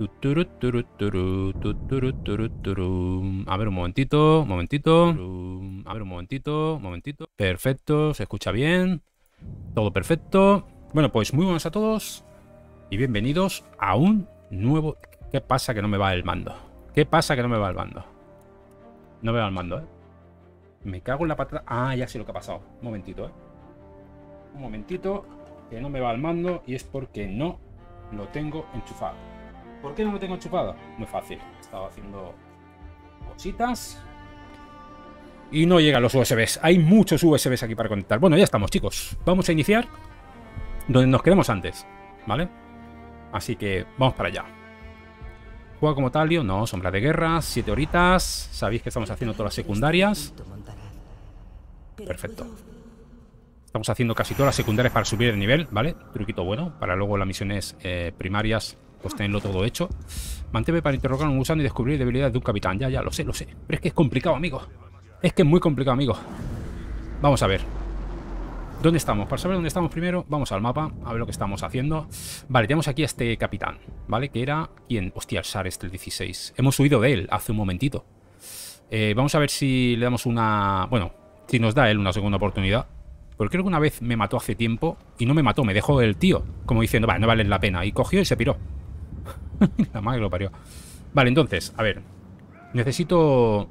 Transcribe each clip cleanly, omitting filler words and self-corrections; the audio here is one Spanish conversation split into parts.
A ver, un momentito, un momentito. A ver, un momentito, un momentito. Perfecto, se escucha bien. Todo perfecto. Bueno, pues muy buenos a todos y bienvenidos a un nuevo... ¿Qué pasa que no me va el mando? ¿Qué pasa que no me va el mando? No me va el mando, ¿eh? Me cago en la patada. Ah, ya sé lo que ha pasado. Un momentito, ¿eh? Un momentito, que no me va el mando y es porque no lo tengo enchufado. ¿Por qué no lo tengo enchufado? Muy fácil. Estaba haciendo cositas y no llegan los USBs. Hay muchos USBs aquí para conectar. Bueno, ya estamos, chicos. Vamos a iniciar donde nos quedamos antes, ¿vale? Así que vamos para allá. Juega como Talio, no, sombra de guerra, 7 horitas. Sabéis que estamos haciendo todas las secundarias. Perfecto. Estamos haciendo casi todas las secundarias para subir el nivel, ¿vale? Truquito bueno, para luego las misiones primarias, pues tenerlo todo hecho. Manteve para interrogar a un gusano y descubrir debilidades de un capitán. Ya, lo sé, lo sé. Pero es que es complicado, amigo. Es que es muy complicado, amigo. Vamos a ver. ¿Dónde estamos? Para saber dónde estamos primero, vamos al mapa, a ver lo que estamos haciendo. Vale, tenemos aquí a este capitán, ¿vale? Que era... ¿Quién? Hostia, el SAR este, el 16. Hemos huido de él hace un momentito. Vamos a ver si le damos una... Bueno, si nos da él una segunda oportunidad. Porque creo que una vez me mató hace tiempo y no me mató, me dejó el tío. Como diciendo, vale, no vale la pena. Y cogió y se piró. La madre que lo parió. Vale, entonces, a ver. Necesito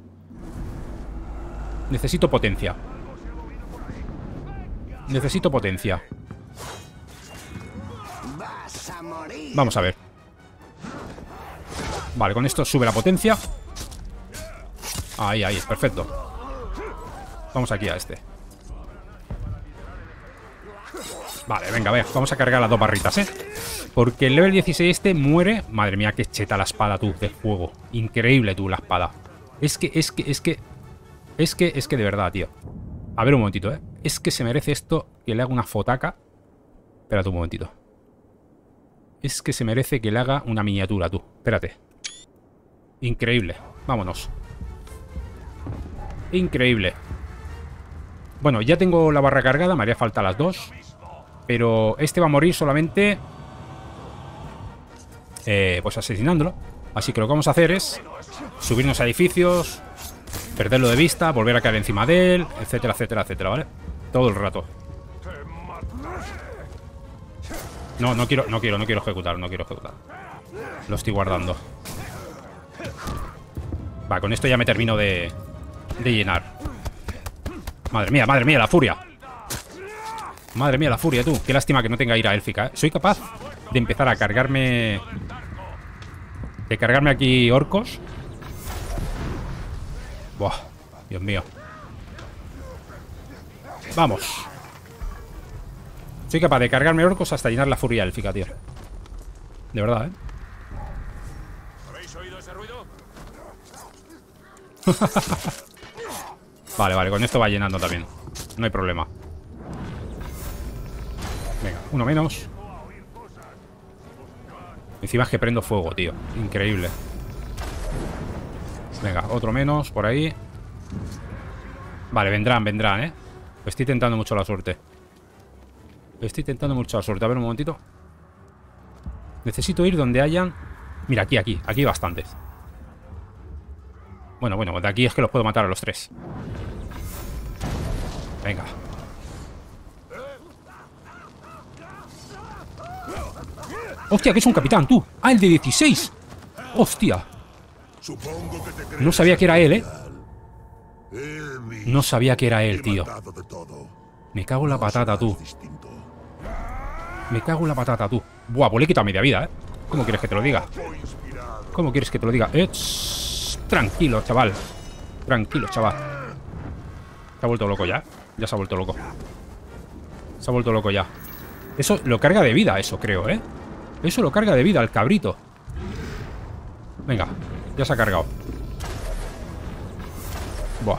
potencia. Necesito potencia. Vamos a ver. Vale, con esto sube la potencia. Ahí, perfecto. Vamos aquí a este. Vale, venga, vamos a cargar las dos barritas, ¿eh? Porque el level 16 este muere. Madre mía, qué cheta la espada, tú, de fuego. Increíble, tú, la espada. Es que de verdad, tío. A ver un momentito, ¿eh? Es que se merece esto que le haga una fotaca. Espérate un momentito. Es que se merece que le haga una miniatura, tú. Espérate. Increíble. Vámonos. Increíble. Bueno, ya tengo la barra cargada. Me haría falta las dos. Pero este va a morir solamente... pues asesinándolo. Así que lo que vamos a hacer es subirnos a edificios, perderlo de vista, volver a caer encima de él, etcétera, etcétera, etcétera, ¿vale? Todo el rato. No quiero ejecutar, no quiero ejecutar. Lo estoy guardando. Va, con esto ya me termino de llenar. Madre mía, la furia. Madre mía, la furia, tú. Qué lástima que no tenga ira élfica, ¿eh? Soy capaz de empezar a cargarme... De cargarme aquí orcos. Buah, Dios mío. Vamos. Soy capaz de cargarme orcos hasta llenar la furia élfica, tío. De verdad, ¿eh? ¿Habéis oído ese ruido? Vale, con esto va llenando también. No hay problema. Venga, uno menos. Encima es que prendo fuego, tío. Increíble. Venga, otro menos por ahí. Vale, vendrán, ¿eh? Estoy tentando mucho la suerte. A ver un momentito. Necesito ir donde hayan... Mira, aquí hay bastantes. Bueno, de aquí es que los puedo matar a los tres. Venga. ¡Hostia, que es un capitán, tú! ¡Ah, el de 16! ¡Hostia! No sabía que era él, ¿eh? No sabía que era él, tío. Me cago en la patata, tú. Buah, pues le he quitado media vida, ¿eh? ¿Cómo quieres que te lo diga? Tranquilo, chaval. Se ha vuelto loco ya. Ya se ha vuelto loco. Eso lo carga de vida, eso creo, ¿eh? Eso lo carga de vida el cabrito. Venga, ya se ha cargado. Buah.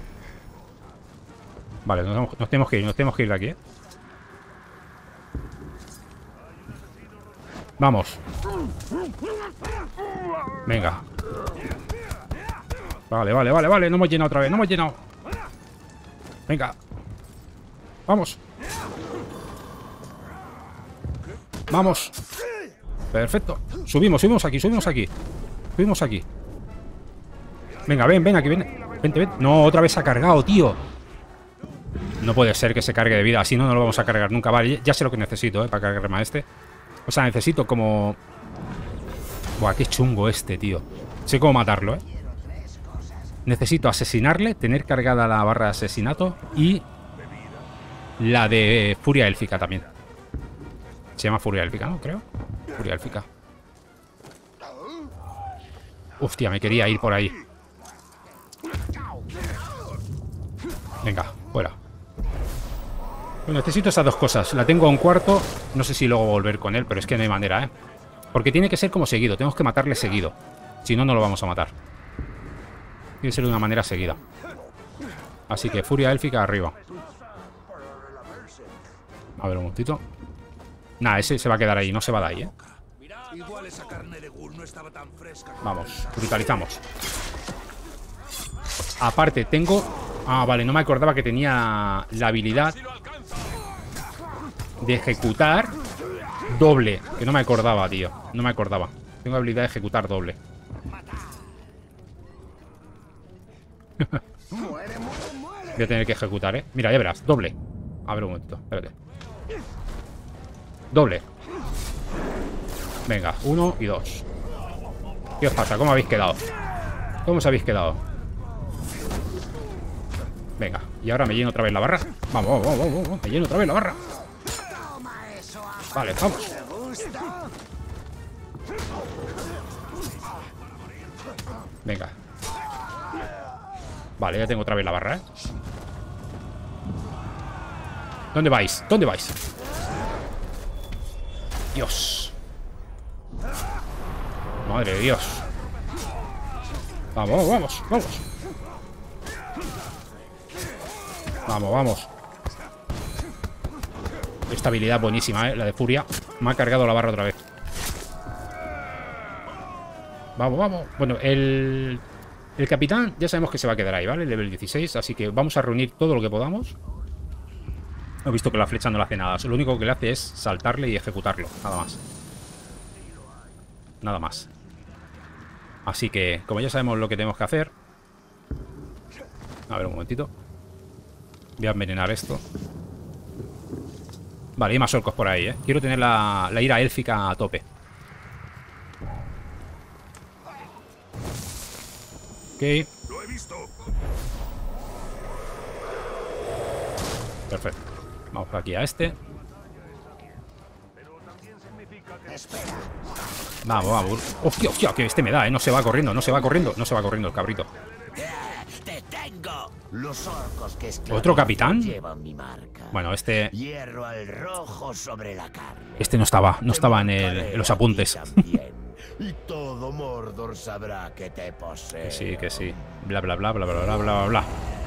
Vale, nos tenemos que ir de aquí, ¿eh? Vamos. Venga. Vale. No hemos llenado otra vez, Venga. Vamos. Perfecto. Subimos, subimos aquí, subimos aquí. Subimos aquí. Venga, ven, ven, aquí, ven. Vente, ven. No, otra vez se ha cargado, tío. No puede ser que se cargue de vida. Así no lo vamos a cargar nunca. Vale, ya sé lo que necesito, para cargarme a este. O sea, necesito como... Buah, qué chungo este, tío. Sé cómo matarlo, Necesito asesinarle, tener cargada la barra de asesinato y la de furia élfica también. Se llama furia élfica, ¿no? Creo. Furia élfica. Hostia, me quería ir por ahí. Venga, fuera. Bueno, necesito esas dos cosas. La tengo a un cuarto. No sé si luego volver con él, pero es que no hay manera, Porque tiene que ser como seguido. Tenemos que matarle seguido. Si no, no lo vamos a matar. Tiene que ser de una manera seguida. Así que furia élfica arriba. A ver un momentito. Nah, ese se va a quedar ahí. No se va de ahí, Vamos, brutalizamos. Aparte, tengo... Ah, vale, no me acordaba que tenía la habilidad de ejecutar doble. Que no me acordaba, tío. No me acordaba. Tengo habilidad de ejecutar doble. Voy a tener que ejecutar, Mira, ya verás, doble. A ver un momento, espérate. Doble. Venga, 1 y 2. ¿Qué os pasa? ¿Cómo habéis quedado? ¿Cómo os habéis quedado? Venga, y ahora me lleno otra vez la barra. Vamos, vamos, vamos, vamos. Me lleno otra vez la barra. Vale, vamos. Venga. Vale, ya tengo otra vez la barra, ¿Dónde vais? ¿Dónde vais? Dios. Madre de Dios. Vamos, vamos, vamos. Vamos, vamos. Esta habilidad buenísima, la de furia. Me ha cargado la barra otra vez. Vamos, vamos. Bueno, el capitán ya sabemos que se va a quedar ahí, ¿vale? Level 16, así que vamos a reunir todo lo que podamos. He visto que la flecha no le hace nada. Lo único que le hace es saltarle y ejecutarlo. Nada más. Nada más. Así que, como ya sabemos lo que tenemos que hacer... A ver, un momentito. Voy a envenenar esto. Vale, hay más orcos por ahí, Quiero tener la ira élfica a tope. Ok. Perfecto. Vamos por aquí a este. Vamos, vamos. Hostia, hostia, que este me da, No se va corriendo, no se va corriendo. No se va corriendo el cabrito. ¡Te tengo! Los orcos que ¿Otro capitán? llevan mi marca. Bueno, este... Hierro al rojo sobre la carne. Este no estaba en los apuntes. Y todo Mordor sabrá que te posee. Que sí, que sí. Bla, bla, bla, bla, bla, bla, bla, bla.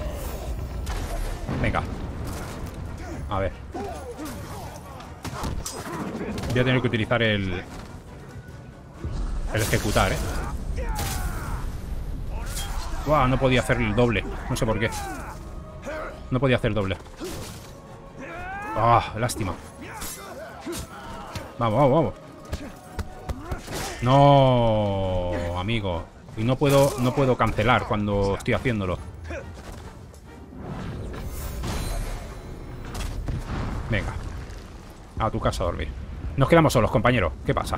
Venga. A ver. Voy a tener que utilizar el ejecutar, Buah, no podía hacer el doble. No sé por qué. No podía hacer doble. Ah, lástima. Vamos, vamos, vamos. No, amigo. Y no puedo cancelar cuando estoy haciéndolo. Venga. A tu casa a dormir. Nos quedamos solos, compañero. ¿Qué pasa?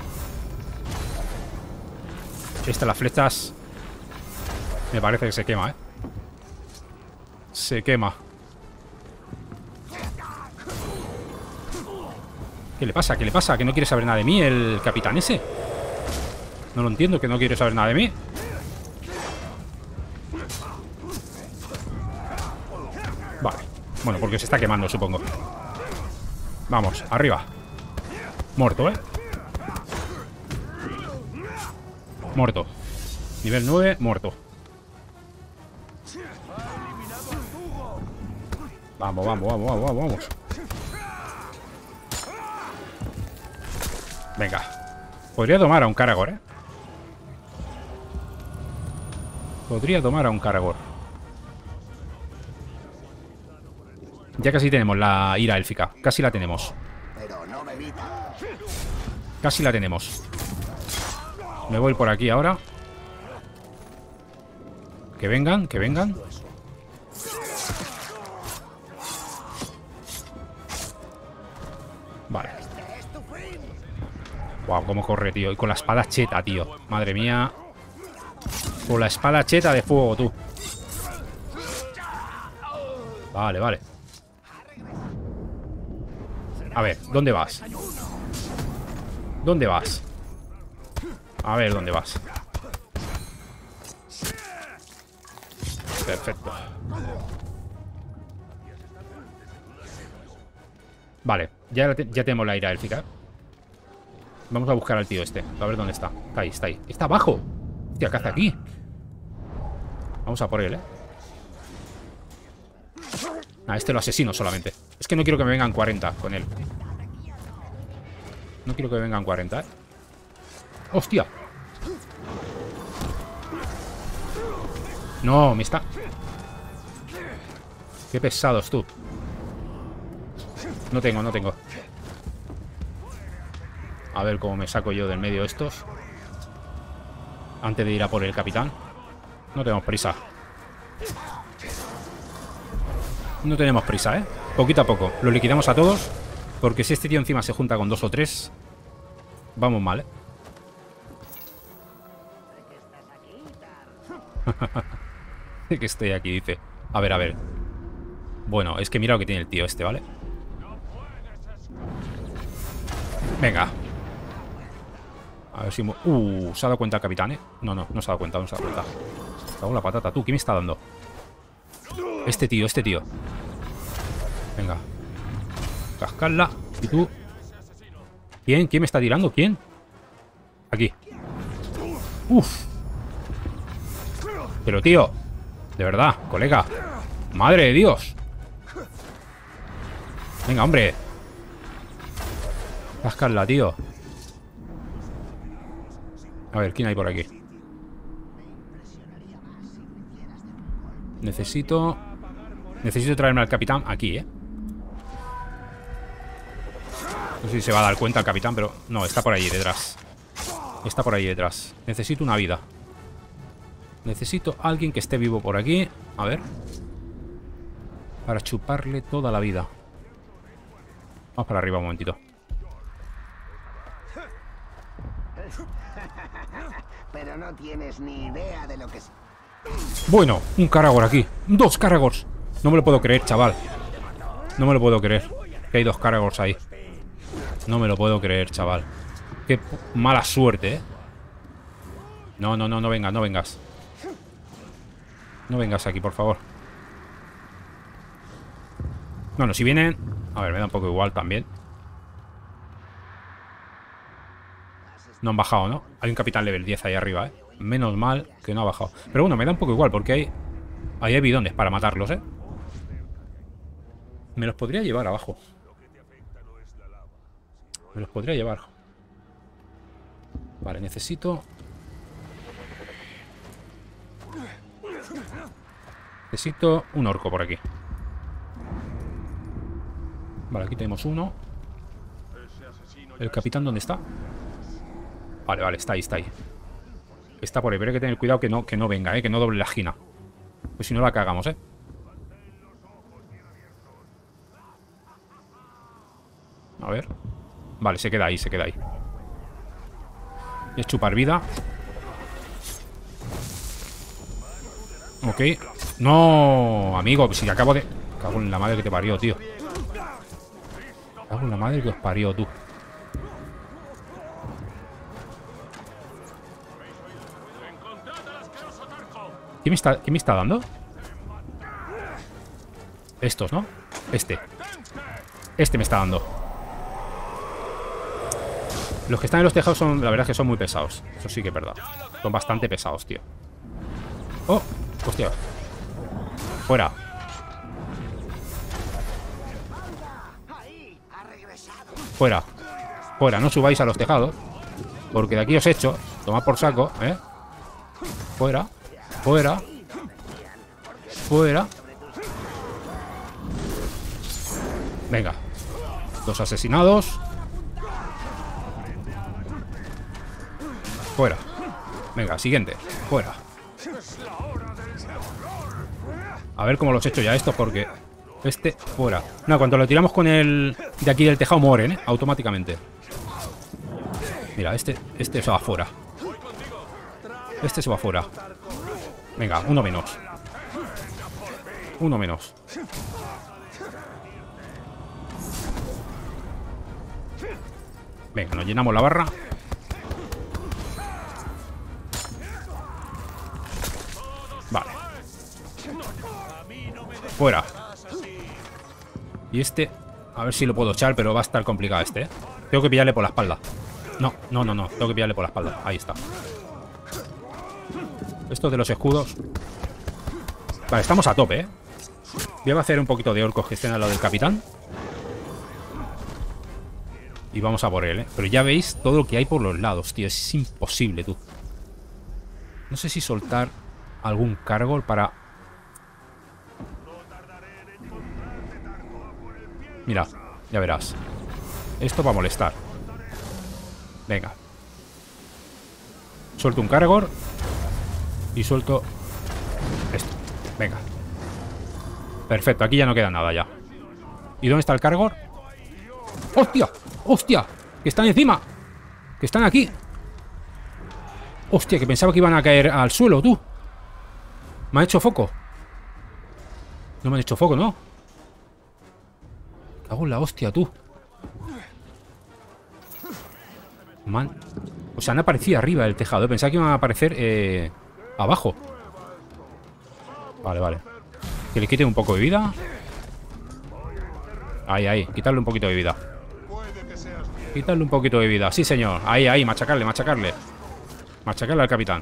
Las flechas... Me parece que se quema, Se quema. ¿Qué le pasa? ¿Qué le pasa? ¿Que no quiere saber nada de mí el capitán ese? No lo entiendo, que no quiere saber nada de mí. Vale. Bueno, porque se está quemando, supongo. Vamos, arriba. Muerto, Muerto. Nivel 9, muerto. Vamos, vamos, vamos, vamos, vamos. Venga. Podría tomar a un Caragor, Podría tomar a un Caragor. Ya casi tenemos la ira élfica. Casi la tenemos. Casi la tenemos. Me voy por aquí ahora. Que vengan, que vengan. Vale. Wow, cómo corre, tío. Y con la espada cheta, tío. Madre mía. Con la espada cheta de fuego, tú. Vale, vale. A ver, ¿dónde vas? ¿Dónde vas? A ver, ¿dónde vas? Perfecto. Vale, ya tenemos la ira élfica. Vamos a buscar al tío este. A ver dónde está. Está ahí, está ahí. ¡Está abajo! Hostia, ¿qué hace aquí? Vamos a por él, ¿eh? Ah, este lo asesino solamente. Es que no quiero que me vengan 40 con él. No quiero que me vengan 40, ¿eh? ¡Hostia! No, me está... Qué pesados, tú. No tengo, no tengo. A ver cómo me saco yo del medio estos. Antes de ir a por el capitán. No tenemos prisa. No tenemos prisa, ¿eh? Poquito a poco. Lo liquidamos a todos. Porque si este tío encima se junta con 2 o 3, vamos mal, ¿eh? Que estoy aquí, dice. A ver, a ver. Bueno, es que mira lo que tiene el tío este, ¿vale? Venga. A ver si... ¿se ha dado cuenta el capitán, eh? No, no, no se ha dado cuenta, no se ha dado cuenta. Cago en la patata, tú, ¿qué me está dando? Este tío, este tío. Venga. Cascarla. ¿Y tú? ¿Quién? ¿Quién me está tirando? ¿Quién? Aquí. Uf. Pero, tío. De verdad, colega. Madre de Dios. Venga, hombre. Cascarla, tío. A ver, ¿quién hay por aquí? Necesito traerme al capitán aquí, ¿eh? No sé si se va a dar cuenta el capitán, pero... No, está por ahí detrás. Está por ahí detrás. Necesito una vida. Necesito a alguien que esté vivo por aquí. A ver. Para chuparle toda la vida. Vamos para arriba un momentito. Pero no tienes ni idea de lo que es. Bueno, un Caragor aquí. 2 Caragors. No me lo puedo creer, chaval. No me lo puedo creer. Que hay 2 Caragors ahí. No me lo puedo creer, chaval. Qué mala suerte, ¿eh? No, no, no, no vengas, no vengas. No vengas aquí, por favor. Bueno, si vienen... A ver, me da un poco igual también. No han bajado, ¿no? Hay un capitán level 10 ahí arriba, ¿eh? Menos mal que no ha bajado. Pero bueno, me da un poco igual porque hay bidones para matarlos, ¿eh? Me los podría llevar abajo. Me los podría llevar. Vale, necesito... Necesito un orco por aquí. Vale, aquí tenemos uno. ¿El capitán dónde está? Vale, vale, está ahí, está ahí. Está por ahí, pero hay que tener cuidado que no venga, que no doble la esquina. Pues si no la cagamos, A ver. Vale, se queda ahí, se queda ahí. Y es chupar vida. Ok. No, amigo, si acabo de... Cago en la madre que te parió, tío. Cago en la madre que os parió, tú. ¿Quién me está dando? Estos, ¿no? Este me está dando. Los que están en los tejados son, la verdad, que son muy pesados. Eso sí que es verdad. Son bastante pesados, tío. ¡Oh! ¡Hostia! ¡Fuera! ¡Fuera! ¡Fuera! No subáis a los tejados. Porque de aquí os echo. Tomad por saco, ¿eh? ¡Fuera! ¡Fuera! ¡Fuera! Venga. 2 asesinados. Fuera. Venga, siguiente. Fuera. A ver cómo los he hecho ya estos, porque... Este, fuera. No, cuando lo tiramos con el... De aquí del tejado mueren, ¿eh? Automáticamente. Mira, este se va fuera. Este se va fuera. Venga, uno menos. Uno menos. Venga, nos llenamos la barra. Vale. Fuera. Y este, a ver si lo puedo echar, pero va a estar complicado este, ¿eh? Tengo que pillarle por la espalda. No. Tengo que pillarle por la espalda. Ahí está. Esto de los escudos. Vale, estamos a tope, ¿eh? Voy a hacer un poquito de orcos que estén al lado del capitán. Y vamos a por él, ¿eh? Pero ya veis todo lo que hay por los lados, tío. Es imposible, tú. No sé si soltar algún cargo para... Mira, ya verás. Esto va a molestar. Venga. Suelto un Caragor. Y suelto esto. Venga. Perfecto, aquí ya no queda nada ya. ¿Y dónde está el Caragor? ¡Hostia! ¡Hostia! ¡Que están encima! ¡Que están aquí! ¡Hostia! Que pensaba que iban a caer al suelo, tú. ¿Me han hecho foco? No me han hecho foco, ¿no? Cago en la hostia, tú. Man. O sea, han aparecido arriba del tejado. Pensaba que iban a aparecer abajo. Vale, vale. Que le quite un poco de vida. Ahí, ahí. Quitarle un poquito de vida. Quitarle un poquito de vida. Sí, señor. Ahí, ahí. Machacarle, machacarle. Machacarle al capitán.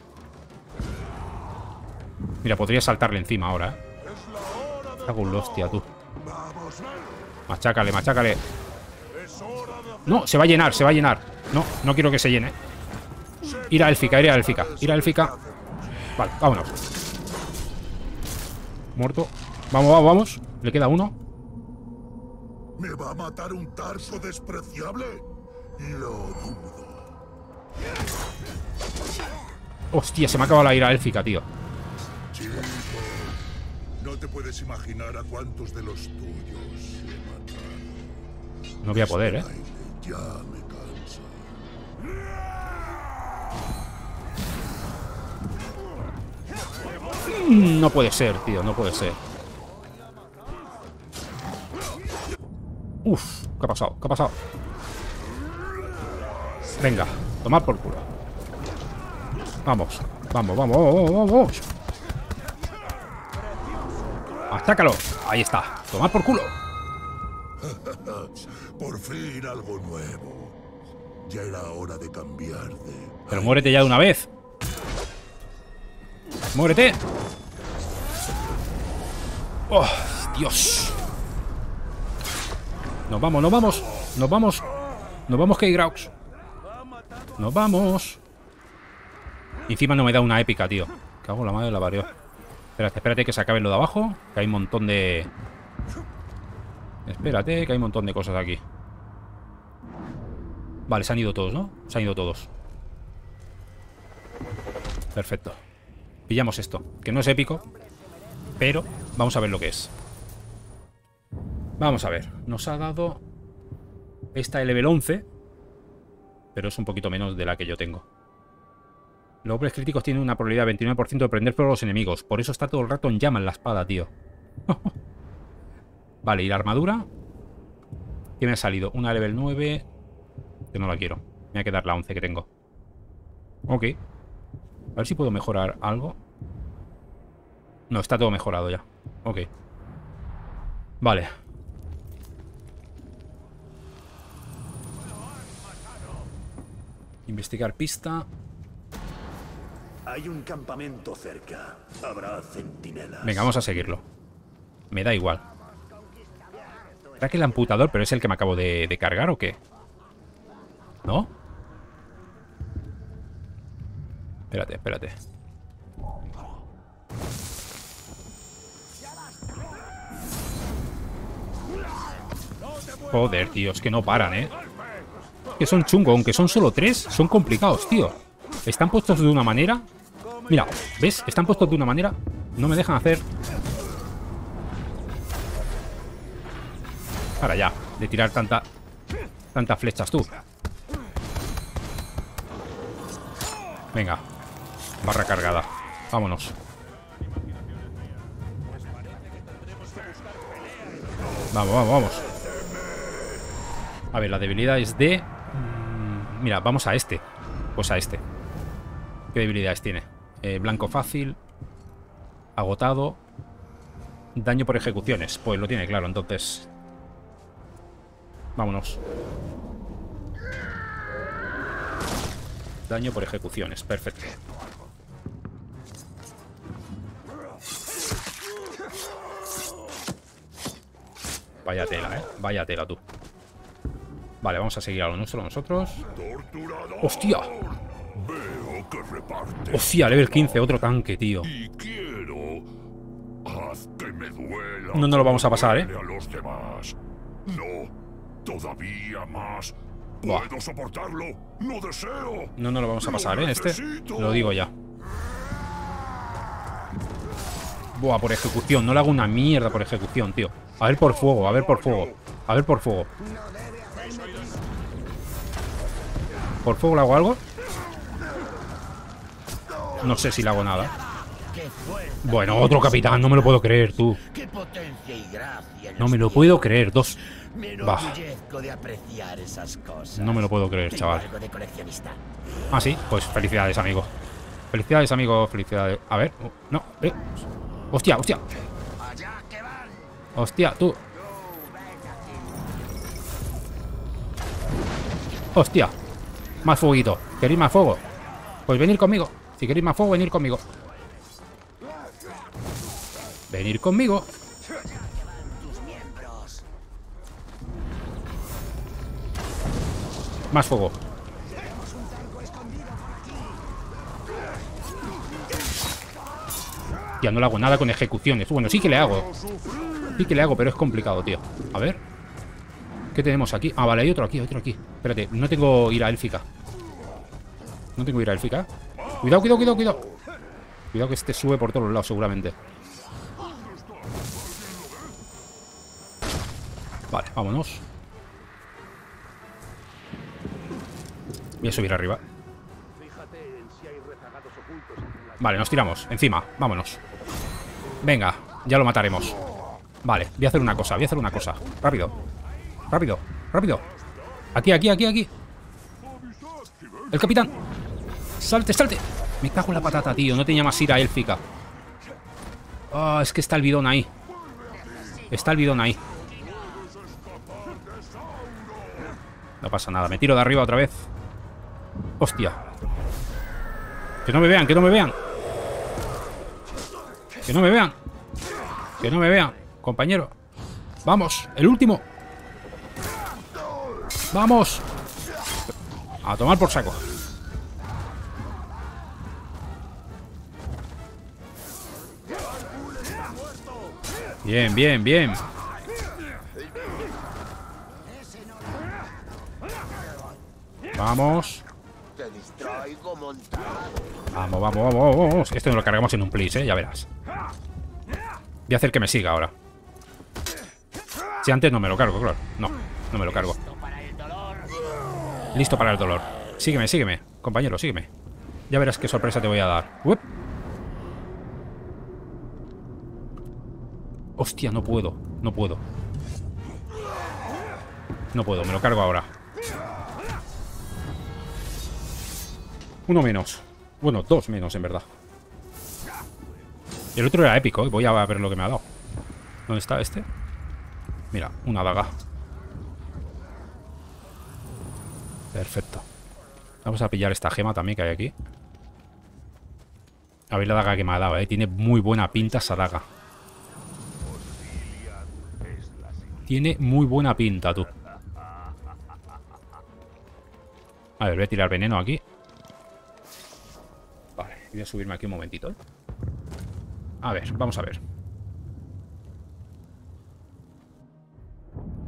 Mira, podría saltarle encima ahora, ¿eh? Cago en la hostia, tú. Machácale, machácale. No, se va a llenar, se va a llenar. No, no quiero que se llene. Ir a élfica, ir a élfica. Ir a élfica. Vale, vámonos. Muerto. Vamos, vamos, vamos. Le queda uno. ¿Me va a matar un tarso despreciable? Lo dudo. Hostia, se me ha acabado la ira élfica, tío. Chico, no te puedes imaginar a cuántos de los tuyos he matado. No voy a poder, ¿eh? Ya me cansa. No puede ser, tío, no puede ser. Uf, ¿qué ha pasado? ¿Qué ha pasado? Venga, tomar por culo. Vamos, vamos, vamos, vamos, vamos. Atácalo. Ahí está. Tomar por culo. Por fin algo nuevo. Ya era hora de cambiar de... Pero muérete ya de una vez. ¡Muérete! ¡Oh, Dios! Nos vamos, nos vamos. Nos vamos. Nos vamos, Keygraux. Nos vamos. Y encima no me da una épica, tío. Cago en la madre de la parió. Espérate, espérate que se acabe lo de abajo. Que hay un montón de... Espérate, que hay un montón de cosas aquí. Vale, se han ido todos, ¿no? Se han ido todos. Perfecto. Pillamos esto, que no es épico, pero vamos a ver lo que es. Vamos a ver. Nos ha dado esta de level 11, pero es un poquito menos de la que yo tengo. Los golpes críticos tienen una probabilidad de 29% de prender fuego a los enemigos. Por eso está todo el rato en llama en la espada, tío. Vale, y la armadura. ¿Qué me ha salido? Una level 9. Que no la quiero. Me voy a quedar la 11 que tengo. Ok. A ver si puedo mejorar algo. No, está todo mejorado ya. Ok. Vale. Investigar pista. Hay un campamento cerca. Habrá centinelas. Venga, vamos a seguirlo. Me da igual. ¿Será que el amputador, pero es el que me acabo de cargar o qué? ¿No? Espérate, espérate. Joder, tío, es que no paran, ¿eh? Que son chungos, aunque son solo 3, son complicados, tío. Están puestos de una manera. Mira, ¿ves? Están puestos de una manera. No me dejan hacer. Para ya, de tirar tantas flechas tú. Venga. Barra cargada. Vámonos. Vamos, vamos, vamos. A ver, la debilidad es de... Mira, vamos a este. Pues a este. ¿Qué debilidades tiene? Blanco fácil. Agotado. Daño por ejecuciones. Pues lo tiene claro, entonces... Vámonos. Daño por ejecuciones. Perfecto. Vaya tela, vaya tela, tú. Vale, vamos a seguir a lo nuestro nosotros. ¡Hostia! ¡Hostia! Level 15, otro tanque, tío. No nos lo vamos a pasar, ¿eh? Todavía más. Buah. Puedo soportarlo. No deseo. No nos lo vamos a pasar, ¿eh? Este. Lo digo ya. Buah, por ejecución. No le hago una mierda por ejecución, tío. A ver por fuego, a ver por fuego. A ver por fuego. ¿Por fuego le hago algo? No sé si le hago nada. Bueno, otro capitán. No me lo puedo creer, tú. No me lo puedo creer. Dos. Bah. No me lo puedo creer, chaval. Ah, sí. Pues felicidades, amigo. Felicidades, amigo. Felicidades. A ver. No. Hostia, hostia. Hostia, tú. Hostia. Más fueguito. ¿Queréis más fuego? Pues venir conmigo. Si queréis más fuego, venir conmigo. Venir conmigo. Más fuego. Ya no le hago nada con ejecuciones. Bueno, sí que le hago. Sí que le hago, pero es complicado, tío. A ver. ¿Qué tenemos aquí? Ah, vale, hay otro aquí, otro aquí. Espérate, no tengo ira élfica. No tengo ira élfica. Cuidado, cuidado, cuidado, cuidado. Cuidado que este sube por todos los lados, seguramente. Vale, vámonos. Voy a subir arriba. Vale, nos tiramos. Encima, vámonos. Venga, ya lo mataremos. Vale, voy a hacer una cosa, voy a hacer una cosa. Rápido. Rápido, rápido. Aquí, aquí, aquí, aquí. El capitán. Salte, salte. Me cago en la patata, tío. No tenía más ira élfica. Ah, es que está el bidón ahí. Está el bidón ahí. No pasa nada. Me tiro de arriba otra vez. Hostia. Que no me vean, que no me vean. Que no me vean. Que no me vean, compañero. Vamos, el último. Vamos. A tomar por saco. Bien, bien, bien. Vamos. Vamos, vamos, vamos, vamos. Esto no lo cargamos en un please, ya verás. Voy a hacer que me siga ahora. Si antes no me lo cargo, claro. No, no me lo cargo. Listo para el dolor. Sígueme, sígueme, compañero, sígueme. Ya verás qué sorpresa te voy a dar. ¡Uep! Hostia, no puedo. No puedo. No puedo, me lo cargo ahora. Uno menos. Bueno, dos menos, en verdad. El otro era épico, ¿eh? Voy a ver lo que me ha dado. ¿Dónde está este? Mira, una daga. Perfecto. Vamos a pillar esta gema también que hay aquí. A ver la daga que me ha dado, ¿eh? Tiene muy buena pinta esa daga. Tiene muy buena pinta, tú. A ver, voy a tirar veneno aquí. Vale, voy a subirme aquí un momentito. A ver, vamos a ver.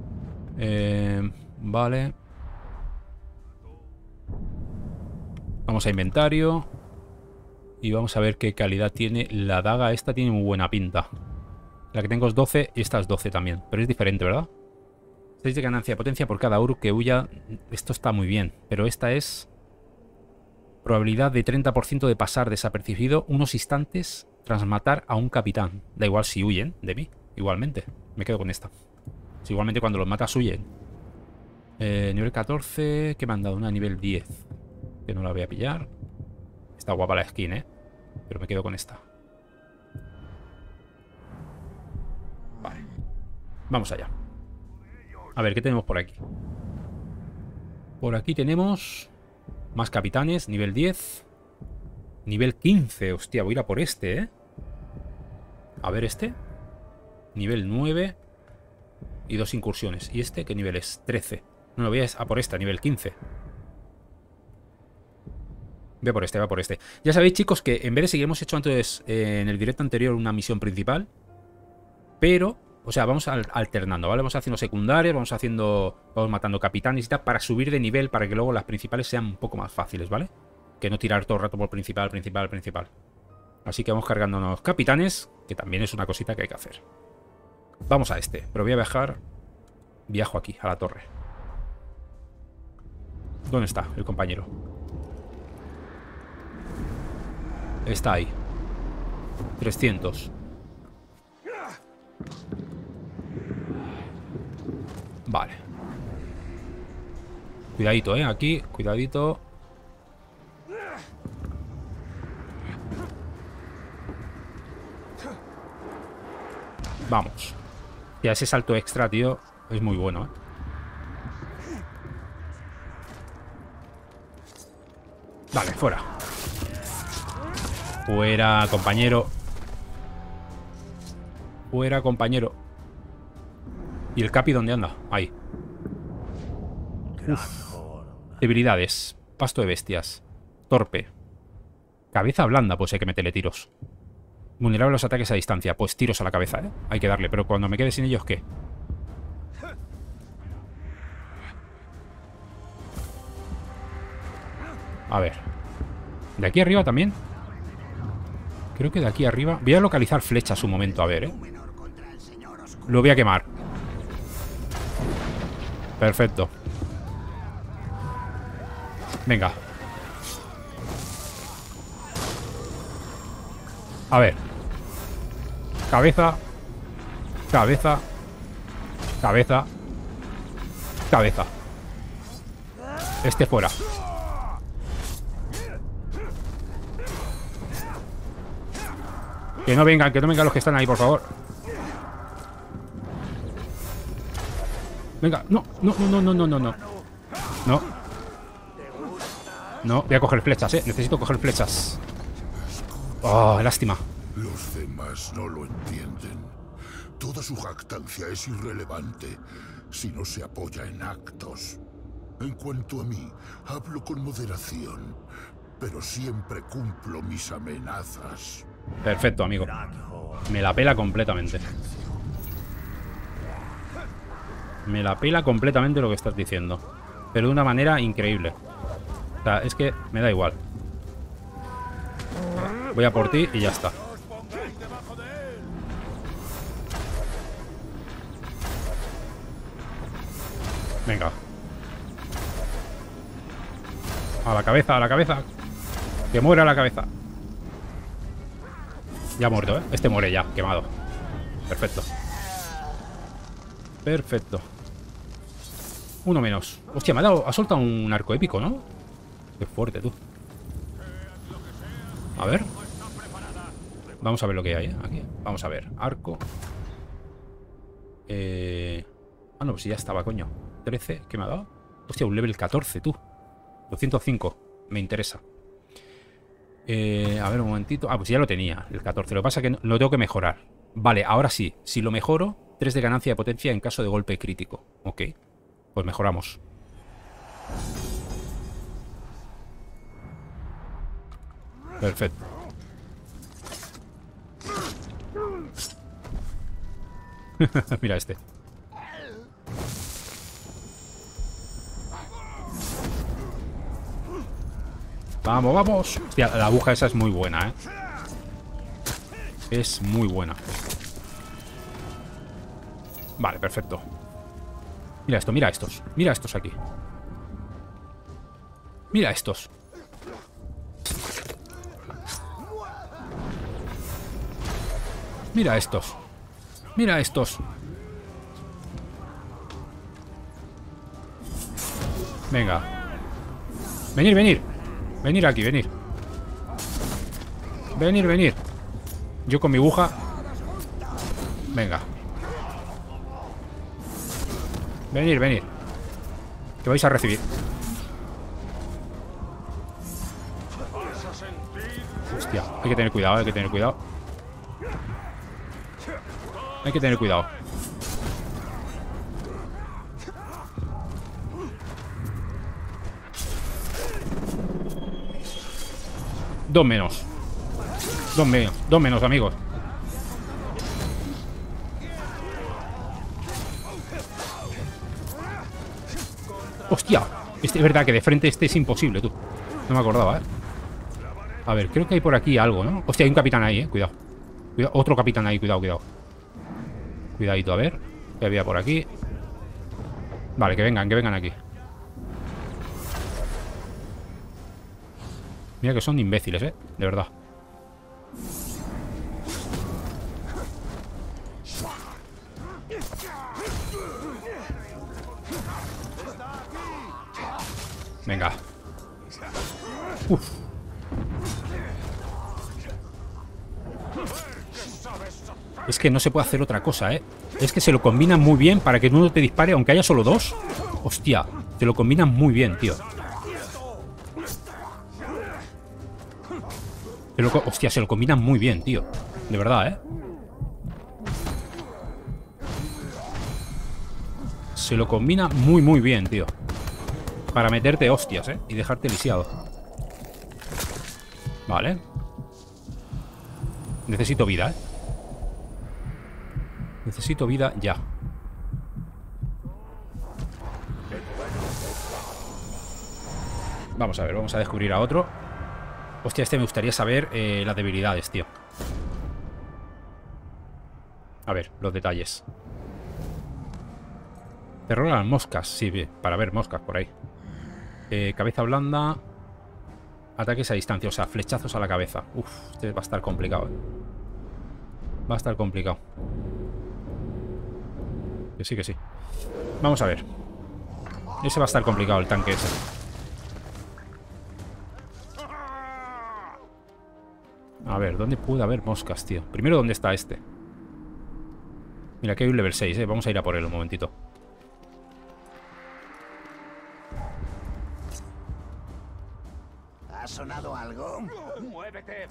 Vale. Vamos Vamos a inventario. Y vamos a ver qué calidad tiene. La daga esta tiene muy buena pinta. La que tengo es 12 y esta es 12 también. Pero es diferente, ¿verdad? 6 de ganancia de potencia por cada oro que huya. Esto está muy bien. Pero esta es... probabilidad de 30% de pasar desapercibido unos instantes tras matar a un capitán. Da igual si huyen de mí. Igualmente. Me quedo con esta. Si igualmente cuando los matas huyen. Nivel 14. ¿Qué me han dado? Una nivel 10. Que no la voy a pillar. Está guapa la skin, ¿eh? Pero me quedo con esta. Vale. Vamos allá. A ver, ¿qué tenemos por aquí? Por aquí tenemos... más capitanes, nivel 10. Nivel 15. Hostia, voy a ir a por este, ¿eh? A ver este. Nivel 9. Y 2 incursiones. ¿Y este qué nivel es? 13. No, voy a por esta, nivel 15. Voy a por este, voy a por este. Ya sabéis, chicos, que en vez de seguir, hemos hecho antes en el directo anterior una misión principal. Pero, o sea, vamos alternando, ¿vale? Vamos haciendo secundarias, vamos matando capitanes y tal, para subir de nivel, para que luego las principales sean un poco más fáciles, ¿vale? Que no tirar todo el rato por principal. Así que vamos cargándonos capitanes, que también es una cosita que hay que hacer. Vamos a este, pero voy a viajar. Viajo aquí, a la torre. ¿Dónde está el compañero? Está ahí. 300. Vale. Cuidadito, aquí. Cuidadito. Vamos. Ya ese salto extra, tío, es muy bueno, Vale, fuera. Fuera, compañero. Fuera, compañero. ¿Y el Capi dónde anda? Ahí. Uf. Debilidades. Pasto de bestias. Torpe. Cabeza blanda, pues hay que meterle tiros. Vulnerable a los ataques a distancia. Pues tiros a la cabeza, Hay que darle, pero cuando me quede sin ellos, ¿qué? A ver. ¿De aquí arriba también? Creo que de aquí arriba... Voy a localizar flechas un momento, a ver, Lo voy a quemar. Perfecto. Venga. A ver. Cabeza. Cabeza. Cabeza. Cabeza. Este fuera. Que no vengan los que están ahí, por favor. Venga, no. No, voy a coger flechas, necesito coger flechas. Oh, lástima. Los demás no lo entienden. Toda su jactancia es irrelevante si no se apoya en actos. En cuanto a mí, hablo con moderación, pero siempre cumplo mis amenazas. Perfecto, amigo. Me la pela completamente. Me la pela completamente lo que estás diciendo. Pero de una manera increíble. O sea, es que me da igual. Voy a por ti y ya está. Venga. A la cabeza, a la cabeza. Que muera la cabeza. Ya ha muerto, Este muere ya, quemado. Perfecto. Perfecto. Uno menos. Hostia, ha soltado un arco épico, ¿no? Qué fuerte, tú. A ver. Vamos a ver lo que hay, aquí. Vamos a ver. Arco. Ah, no, pues ya estaba, coño. 13, ¿qué me ha dado? Hostia, un level 14, tú. 205. Me interesa. A ver, un momentito. Ah, pues ya lo tenía, el 14. Lo que pasa es que lo tengo que mejorar. Vale, ahora sí. Si lo mejoro, 3 de ganancia de potencia en caso de golpe crítico. Ok. Pues mejoramos. Perfecto. Mira este. Vamos, vamos. Hostia, la aguja esa es muy buena, ¿eh? Es muy buena. Vale, perfecto. Mira esto, mira estos. Mira estos aquí. Mira estos. Mira estos. Mira estos. Venga. Venir, venir. Venir aquí, venir. Venir, venir. Yo con mi aguja. Venga. Venir, venir. Que vais a recibir. Hostia, hay que tener cuidado, hay que tener cuidado. Hay que tener cuidado. Dos menos. Dos menos. Dos menos, amigos. Hostia. Es verdad que de frente este es imposible, tú. No me acordaba, ¿eh? A ver, creo que hay por aquí algo, ¿no? Hostia, hay un capitán ahí, cuidado. Cuidado. Otro capitán ahí, cuidado, cuidado. Cuidadito, a ver. ¿Qué había por aquí? Vale, que vengan aquí. Mira que son imbéciles, ¿eh? De verdad. Venga. Uf. Es que no se puede hacer otra cosa, ¿eh? Es que se lo combinan muy bien para que uno te dispare, aunque haya solo dos. Hostia, te lo combinan muy bien, tío. Hostia, se lo combinan muy bien, tío. De verdad, ¿eh? Se lo combina muy, muy bien, tío. Para meterte hostias, ¿eh? Y dejarte lisiado. Vale. Necesito vida, ¿eh? Necesito vida ya. Vamos a ver, vamos a descubrir a otro. Hostia, este me gustaría saber las debilidades, tío. A ver, los detalles. Terror a las moscas, sí, para ver moscas por ahí. Cabeza blanda. Ataques a distancia, o sea, flechazos a la cabeza. Uf, este va a estar complicado, ¿eh? Va a estar complicado. Que sí, que sí. Vamos a ver. Ese va a estar complicado, el tanque ese. A ver, ¿dónde puede haber moscas, tío? Primero, ¿dónde está este? Mira, aquí hay un level 6, ¿eh? Vamos a ir a por él un momentito. ¿Ha sonado algo? ¡Muévete!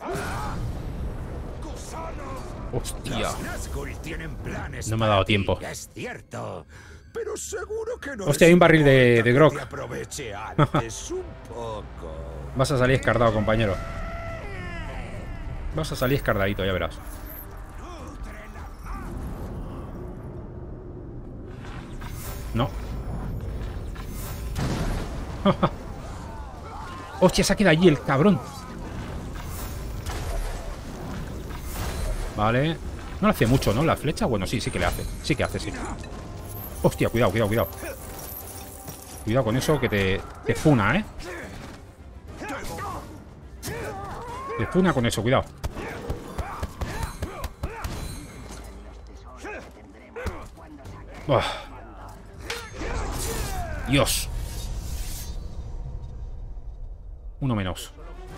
Hostia. Nazgûl tienen planes No me ha dado para ti, tiempo. es cierto. Pero seguro que no. Hostia, hay un barril de grog. Que aproveche antes un poco. Vas a salir escardado, compañero. Vas a salir escardadito, ya verás. No. Hostia, se ha quedado allí el cabrón. Vale. No le hace mucho, ¿no? La flecha. Bueno, sí, sí que le hace. Sí que hace, sí. Hostia, cuidado, cuidado, cuidado. Cuidado con eso que te funa, ¿eh? Te funa con eso, cuidado. Buah. Dios. Uno menos.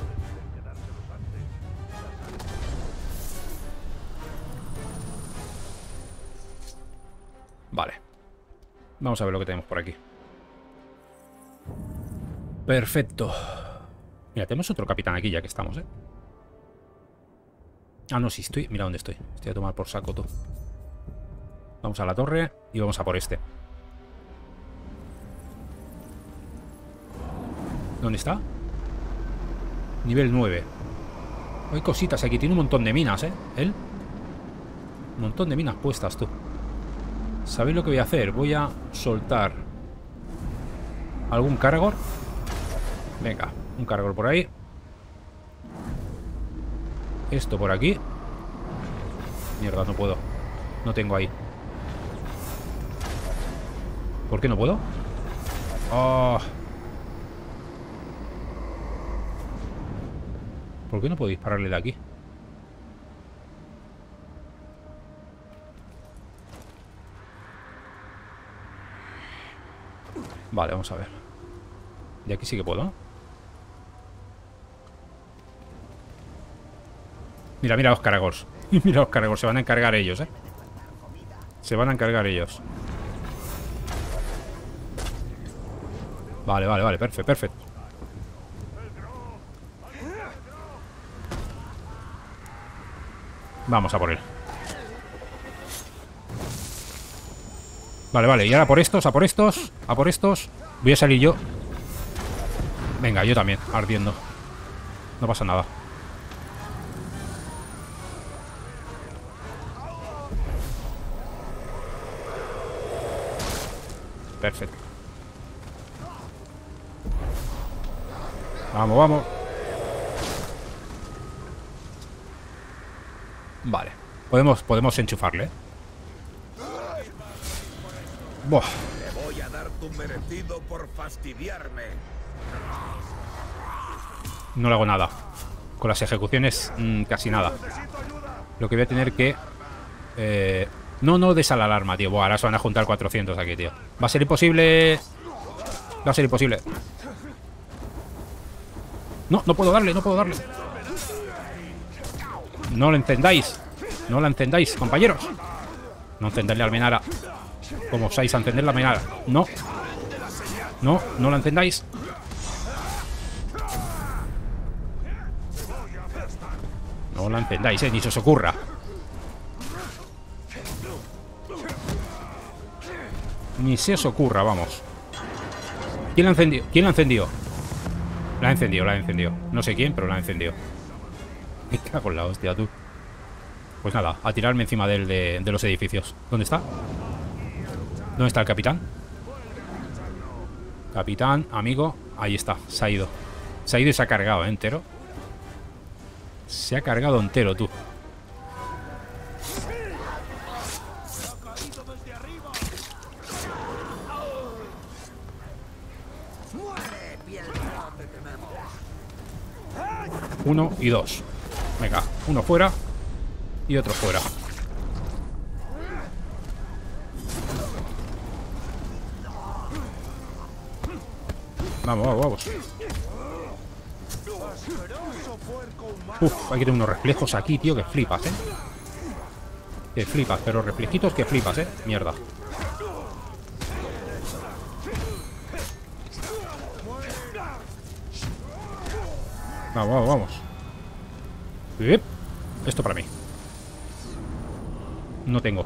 Vale. Vamos a ver lo que tenemos por aquí. Perfecto. Mira, tenemos otro capitán aquí ya que estamos, ¿eh? Ah, no, sí, estoy... Mira dónde estoy. Estoy a tomar por saco, tú. Vamos a la torre y vamos a por este. ¿Dónde está? Nivel 9. Hay cositas aquí. Tiene un montón de minas, ¿eh? Él. Un montón de minas puestas, tú. ¿Sabéis lo que voy a hacer? Voy a soltar algún Caragor. Venga, un Caragor por ahí. Esto por aquí. Mierda, no puedo. No tengo ahí. ¿Por qué no puedo? Oh. ¿Por qué no puedo dispararle de aquí? Vale, vamos a ver. De aquí sí que puedo, ¿no? Mira, mira los Caragors. Mira los Caragors, se van a encargar ellos, ¿eh? Se van a encargar ellos. Vale, vale, vale, perfecto, perfecto. Vamos a por él. Vale, vale, y ahora por estos, a por estos, a por estos. Voy a salir yo. Venga, yo también, ardiendo. No pasa nada. Perfecto. Vamos, vamos. Vale. Podemos enchufarle, ¿eh? Buah. Te voy a dar tu merecido por fastidiarme. No le hago nada. Con las ejecuciones, casi nada. Lo que voy a tener que... No des a la alarma, tío. Buah, ahora se van a juntar 400 aquí, tío. Va a ser imposible. Va a ser imposible. No, no puedo darle, no puedo darle. No lo encendáis. No la encendáis, compañeros. No encenderle la almenara. Como osáis a encender la almenara. No. No, no la encendáis. No la encendáis, ni se os ocurra. Ni se os ocurra, vamos. ¿Quién la encendió? ¿Quién la encendió? La ha encendido, la ha encendido. No sé quién, pero la ha encendido. Me cago en la hostia, tú. Pues nada, a tirarme encima de los edificios. ¿Dónde está? ¿Dónde está el capitán? Capitán, amigo. Ahí está, se ha ido. Se ha ido y se ha cargado, entero. Se ha cargado entero, tú. Uno y dos. Venga, uno fuera y otro fuera. Vamos, vamos, vamos. Uf, hay que tener unos reflejos aquí, tío, que flipas, ¿eh? Que flipas, pero reflejitos que flipas, ¿eh? Mierda. Vamos, vamos, vamos. Esto para mí. No tengo.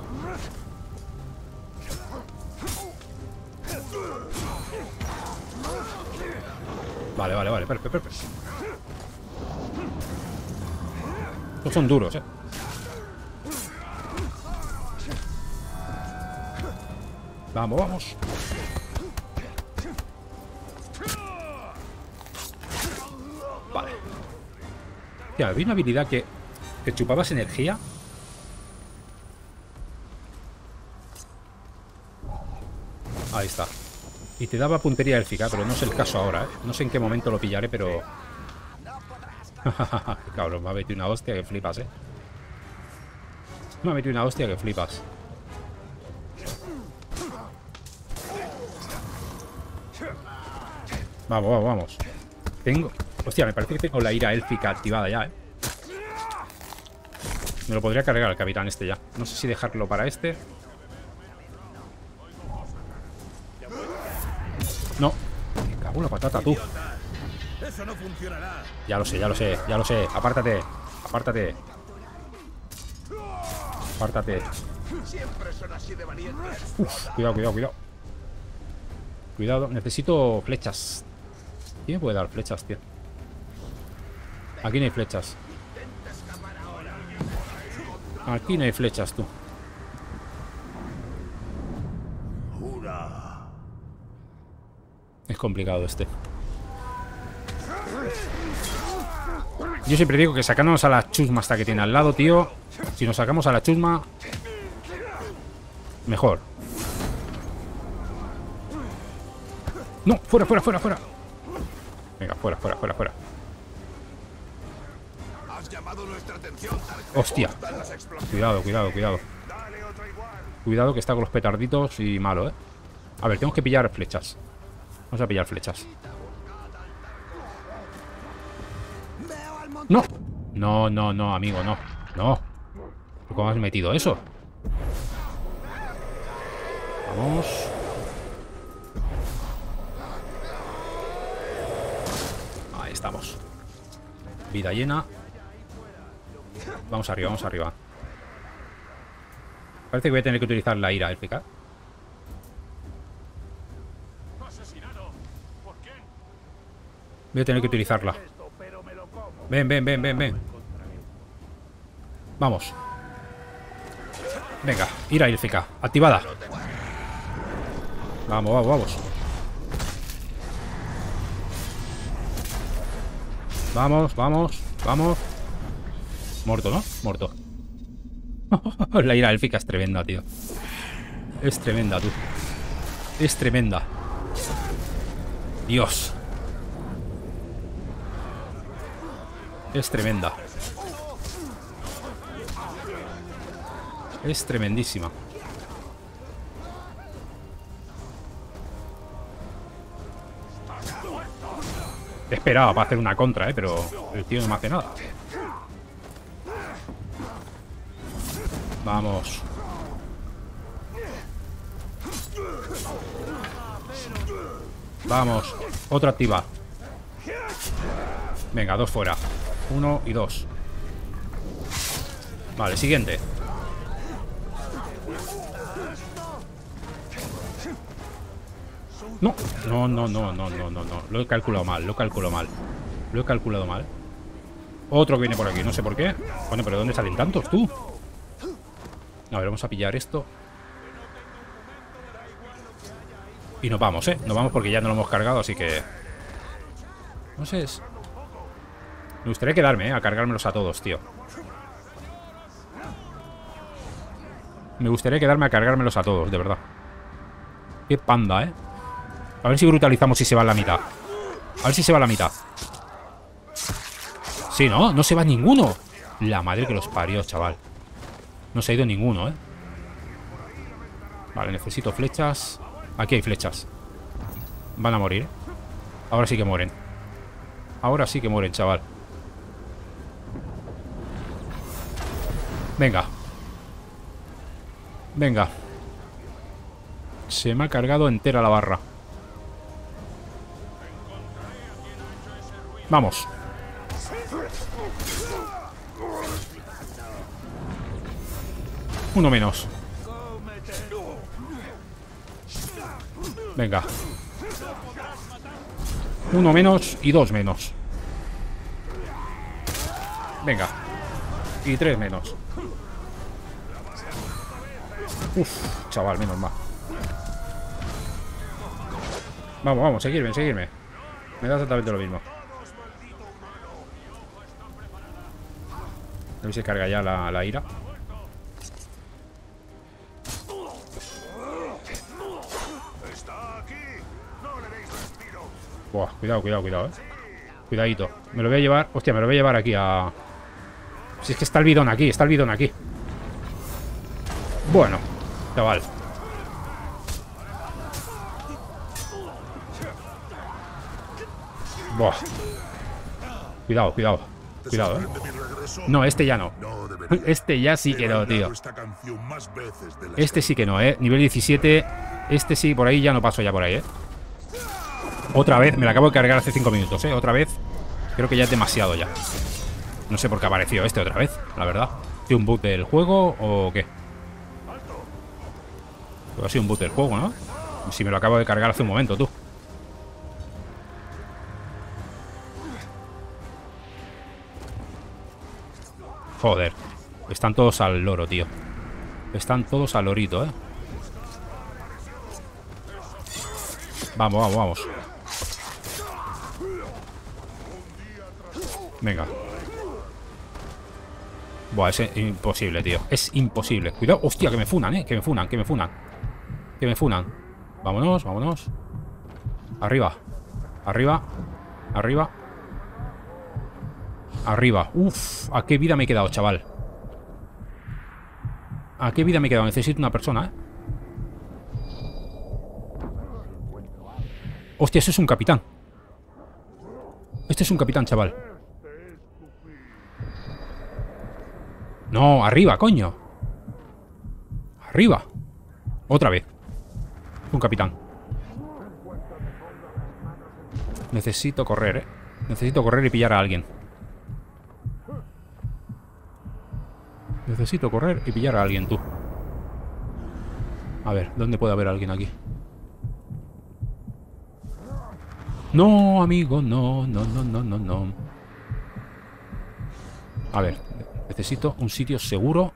Vale, vale, vale. Perfecto, perfecto. Estos son duros, ¿eh? Vamos, vamos. Vale. Ya, había una habilidad que chupabas energía. Ahí está. Y te daba puntería élfica, pero no es el caso ahora, ¿eh? No sé en qué momento lo pillaré, pero... Cabrón, me ha metido una hostia que flipas, ¿eh? Me ha metido una hostia que flipas. Vamos, vamos, vamos. Tengo... Hostia, me parece que tengo la ira élfica activada ya, ¿eh? Me lo podría cargar el capitán este ya. No sé si dejarlo para este. No. Me cago en la patata, tú. Eso no funcionará. Ya lo sé, ya lo sé, ya lo sé. Apártate. Apártate. Apártate. Siempre son así de valientes. Uf, cuidado, cuidado, cuidado. Cuidado, necesito flechas. ¿Quién me puede dar flechas, tío? Aquí no hay flechas. Aquí no hay flechas, tú. Es complicado este. Yo siempre digo que sacándonos a la chusma hasta que tiene al lado, tío. Si nos sacamos a la chusma, mejor. No, fuera, fuera, fuera, fuera. Venga, fuera, fuera, fuera, fuera. Has llamado nuestra atención, Tark. Hostia. Las explosiones. Cuidado, cuidado, cuidado. Dale otra igual. Cuidado que está con los petarditos y malo, ¿eh? A ver, tenemos que pillar flechas. Vamos a pillar flechas. ¡No! No, no, no, amigo, no. No. ¿Cómo has metido eso? Vamos. Ahí estamos. Vida llena. Vamos arriba, vamos arriba. Parece que voy a tener que utilizar la ira élfica. ¡Asesinado! ¿Por qué? Voy a tener que utilizarla. Ven, ven, ven, ven, ven. Vamos. Venga, ira élfica. Activada. Vamos, vamos, vamos. Vamos, vamos, vamos. Muerto, ¿no? Muerto. La ira élfica es tremenda, tío. Es tremenda, tú. Es tremenda. Dios. Es tremenda. Es tremendísima. Esperaba para hacer una contra, pero el tío no me hace nada. Vamos. Vamos. Otra activa. Venga, dos fuera. 1 y 2. Vale, siguiente. No, no, no, no, no, no, no, no. Lo he calculado mal, lo he calculado mal. Lo he calculado mal. Otro que viene por aquí, no sé por qué. Bueno, pero ¿dónde salen tantos, tú? A ver, vamos a pillar esto. Y nos vamos, ¿eh? Nos vamos porque ya no lo hemos cargado, así que... No sé, es... Me gustaría quedarme, a cargármelos a todos, tío. Me gustaría quedarme a cargármelos a todos, de verdad. Qué panda, ¿eh? A ver si brutalizamos y se va a la mitad. A ver si se va a la mitad. Sí, ¿no? No se va ninguno. La madre que los parió, chaval. No se ha ido ninguno, ¿eh? Vale, necesito flechas. Aquí hay flechas. Van a morir. Ahora sí que mueren. Ahora sí que mueren, chaval. Venga. Venga. Se me ha cargado entera la barra. Vamos. Uno menos. Venga. Uno menos y dos menos. Venga. Y tres menos. Uf, chaval, menos mal. Vamos, vamos, seguirme, seguirme. Me da exactamente lo mismo. A ver si carga ya la ira. Buah, cuidado, cuidado, cuidado, Cuidadito. Me lo voy a llevar. Hostia, me lo voy a llevar aquí a... Si es que está el bidón aquí, está el bidón aquí. Bueno, chaval. Buah. Cuidado, cuidado. Cuidado, No, este ya no. Este ya sí que no, tío. Este sí que no, Nivel 17. Este sí, por ahí ya no paso ya por ahí, Otra vez, me la acabo de cargar hace 5 minutos, Otra vez. Creo que ya es demasiado ya. No sé por qué apareció este otra vez, la verdad. ¿Ha sido un bug del juego o qué? Ha sido un bug del juego, ¿no? Si me lo acabo de cargar hace un momento, tú. Joder. Están todos al loro, tío. Están todos al lorito, Vamos, vamos, vamos. Venga. Buah, es imposible, tío. Es imposible. Cuidado. Hostia, que me funan, que me funan, que me funan. Que me funan. Vámonos, vámonos. Arriba. Arriba. Arriba. Arriba. Uf, ¿a qué vida me he quedado, chaval? ¿A qué vida me he quedado? Necesito una persona, Hostia, ese es un capitán. Este es un capitán, chaval. No, arriba, coño. Arriba. Otra vez. Un capitán. Necesito correr, Necesito correr y pillar a alguien. Necesito correr y pillar a alguien, tú. A ver, ¿dónde puede haber alguien aquí? No, amigo, no, no, no, no, no, no. A ver, necesito un sitio seguro.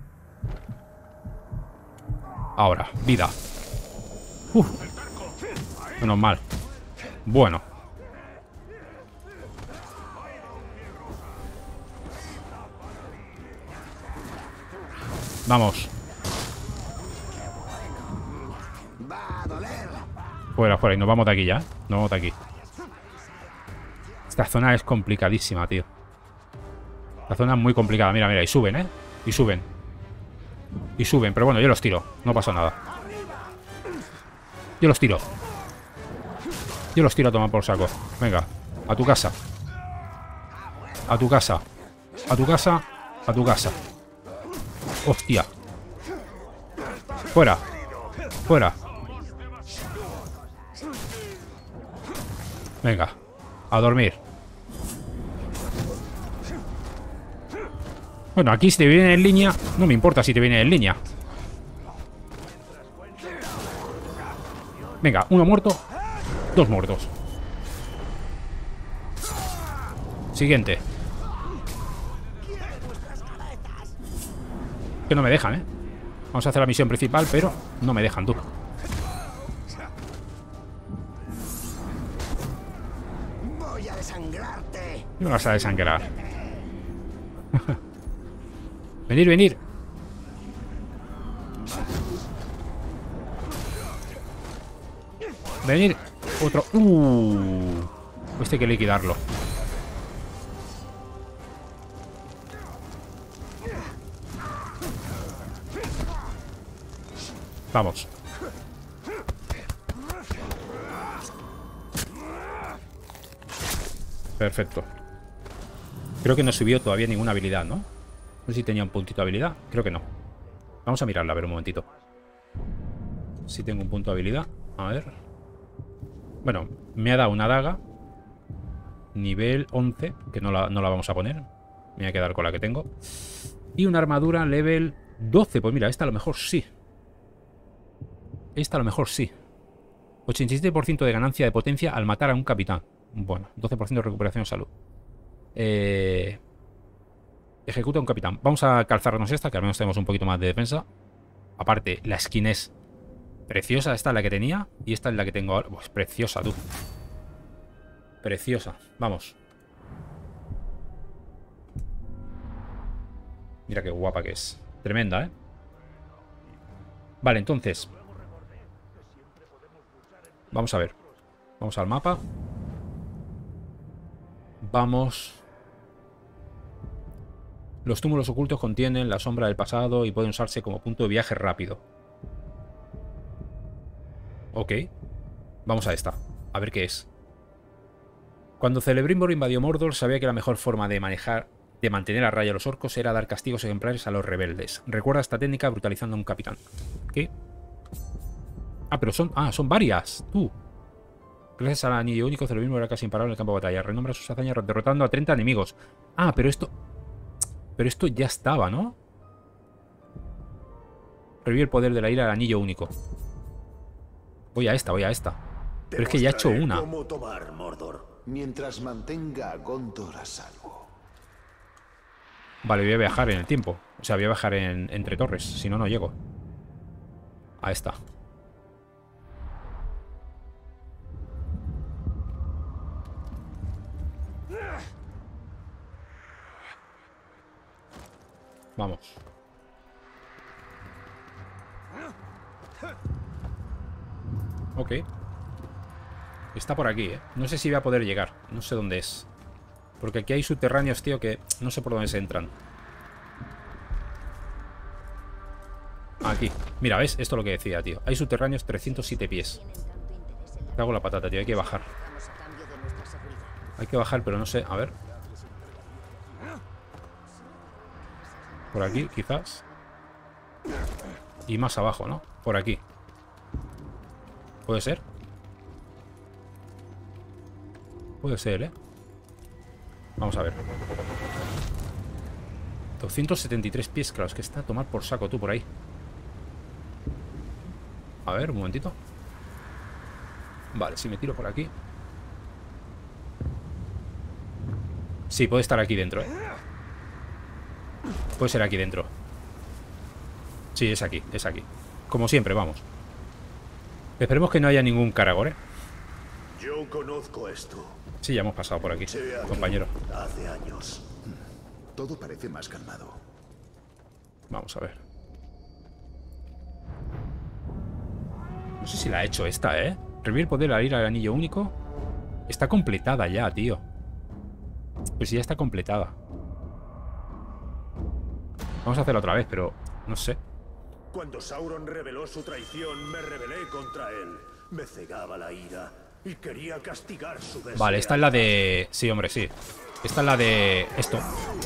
Ahora, vida. Menos mal. Bueno. Vamos. Fuera, fuera. Y nos vamos de aquí ya. Nos vamos de aquí. Esta zona es complicadísima, tío. La zona es muy complicada. Mira, mira. Y suben, Y suben. Y suben. Pero bueno, yo los tiro. No pasa nada. Yo los tiro. Yo los tiro a tomar por saco. Venga. A tu casa. A tu casa. A tu casa. A tu casa. Hostia. Fuera. Fuera. Venga. A dormir. Bueno, aquí si te vienen en línea, no me importa si te vienen en línea. Venga, uno muerto. Dos muertos. Siguiente. Que no me dejan, Vamos a hacer la misión principal, pero no me dejan, tú. Voy a desangrarte. ¿Qué me vas a desangrar? Venir, venir. Venir. Otro. Este hay que liquidarlo. Vamos. Perfecto. Creo que no subió todavía ninguna habilidad, ¿no? No sé si tenía un puntito de habilidad. Creo que no. Vamos a mirarla, a ver un momentito. Si tengo un punto de habilidad. A ver. Bueno, me ha dado una daga. Nivel 11. Que no la vamos a poner. Me voy a quedar con la que tengo. Y una armadura level 12. Pues mira, esta a lo mejor sí. Esta a lo mejor sí. 87% de ganancia de potencia al matar a un capitán. Bueno, 12% de recuperación de salud. Ejecuta un capitán. Vamos a calzarnos esta, que al menos tenemos un poquito más de defensa. Aparte, la skin es preciosa. Esta es la que tenía y esta es la que tengo ahora. Pues preciosa, tú. Preciosa. Vamos. Mira qué guapa que es. Tremenda, Vale, entonces. Vamos a ver. Vamos al mapa. Vamos. Los túmulos ocultos contienen la sombra del pasado y pueden usarse como punto de viaje rápido. Ok. Vamos a esta. A ver qué es. Cuando Celebrimbor invadió Mordor, sabía que la mejor forma de mantener a raya a los orcos era dar castigos ejemplares a los rebeldes. Recuerda esta técnica brutalizando a un capitán. ¿Qué? Ah, pero son varias. Tú. Gracias al anillo único, Celebrimbor era casi imparable en el campo de batalla. Renombra sus hazañas derrotando a 30 enemigos. Ah, pero esto... Pero esto ya estaba, ¿no? Revive el poder de la ira al anillo único. Voy a esta, voy a esta. Pero es que ya he hecho una. ¿Cómo tomar Mordor? Mientras mantenga a Gondor a salvo. Vale, voy a viajar en el tiempo. O sea, voy a viajar entre torres. Si no, no llego. A esta. Vamos. Ok. Está por aquí, ¿eh? No sé si voy a poder llegar. No sé dónde es. Porque aquí hay subterráneos, tío, que no sé por dónde se entran. Aquí. Mira, ¿ves? Esto es lo que decía, tío. Hay subterráneos 307 pies. Te hago la patata, tío. Hay que bajar. Hay que bajar, pero no sé. A ver. Por aquí, quizás. Y más abajo, ¿no? Por aquí. ¿Puede ser? Puede ser, ¿eh? Vamos a ver. 273 pies, claro. Es que está a tomar por saco tú por ahí. A ver, un momentito. Vale, si me tiro por aquí. Sí, puede estar aquí dentro, ¿eh? Puede ser aquí dentro. Sí, es aquí, es aquí. Como siempre, vamos. Esperemos que no haya ningún Caragor, ¿eh? Yo conozco esto. Sí, ya hemos pasado por aquí, compañero. Hace años. Todo parece más calmado. Vamos a ver. No sé si la ha hecho esta, ¿eh? Revivir poder al ir al anillo único. Está completada ya, tío. Pues ya está completada. Vamos a hacerla otra vez, pero no sé. Cuando Sauron reveló su traición, me rebelé contra él. Me cegaba la ira y quería castigar su deseo. Vale, esta es la de... Sí, hombre, sí. Esta es la de... Esto.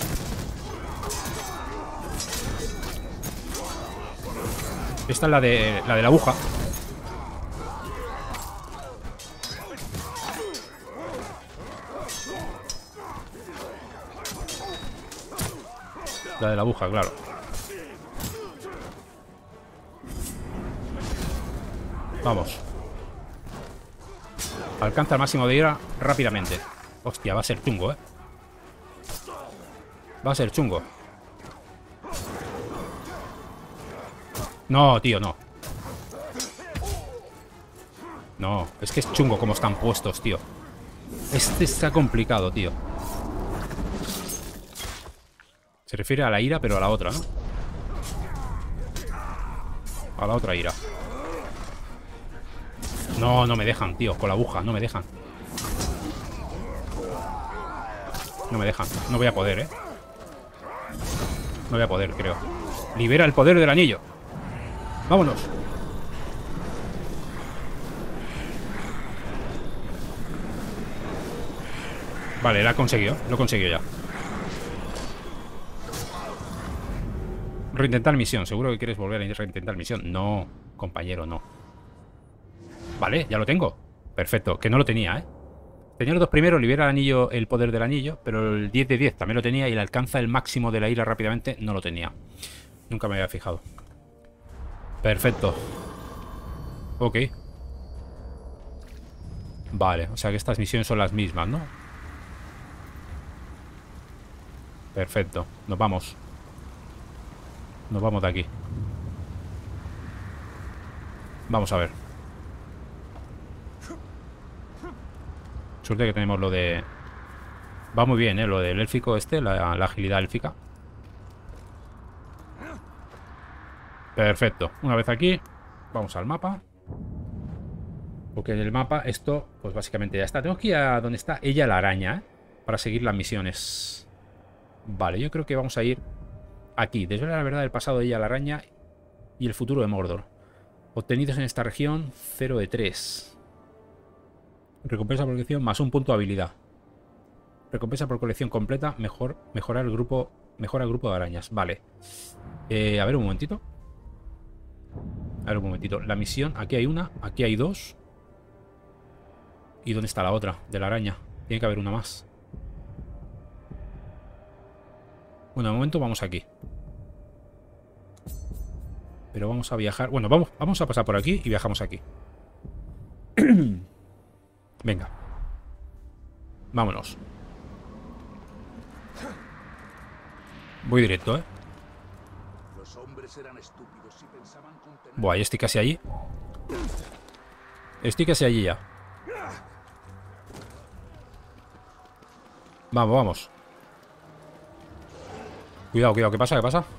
Esta es la de la aguja. La de la aguja, claro. Vamos. Alcanza el máximo de ira rápidamente. Hostia, va a ser chungo, ¿eh? Va a ser chungo. No, tío, no. No, es que es chungo como están puestos, tío. Este está complicado, tío. Se refiere a la ira, pero a la otra, ¿no? A la otra ira. No, no me dejan, tío. Con la aguja, no me dejan. No me dejan. No voy a poder, ¿eh? No voy a poder, creo. Libera el poder del anillo. Vámonos. Vale, la he conseguido. Lo he conseguido ya. Reintentar misión. ¿Seguro que quieres volver a reintentar misión? No, compañero, no. Vale, ya lo tengo. Perfecto, que no lo tenía, ¿eh? Tenía los dos primeros, libera el anillo, el poder del anillo, pero el 10 de 10 también lo tenía y el alcanza el máximo de la ira rápidamente no lo tenía. Nunca me había fijado. Perfecto. Ok. Vale, o sea que estas misiones son las mismas, ¿no? Perfecto, nos vamos. Nos vamos de aquí. Vamos a ver. Suerte que tenemos lo de... Va muy bien, ¿eh? Lo del élfico este, la agilidad élfica. Perfecto. Una vez aquí, vamos al mapa. Porque en el mapa esto, pues básicamente ya está. Tengo que ir a donde está ella la araña, ¿eh? Para seguir las misiones. Vale, yo creo que vamos a ir aquí. Desvela la verdad del pasado de ella la araña y el futuro de Mordor. Obtenidos en esta región, 0 de 3. Recompensa por colección más un punto de habilidad. Recompensa por colección completa, mejora el grupo de arañas. Vale. A ver un momentito. A ver un momentito. La misión, aquí hay una, aquí hay dos. ¿Y dónde está la otra? De la araña. Tiene que haber una más. Bueno, de momento vamos aquí. Pero vamos a viajar. Bueno, vamos a pasar por aquí y viajamos aquí. Venga. Vámonos. Voy directo, ¿eh? Los hombres eran estúpidos y pensaban contener... Buah, ya estoy casi allí. Estoy casi allí ya. Vamos, vamos. Cuidado, cuidado. ¿Qué pasa? ¿Qué pasa?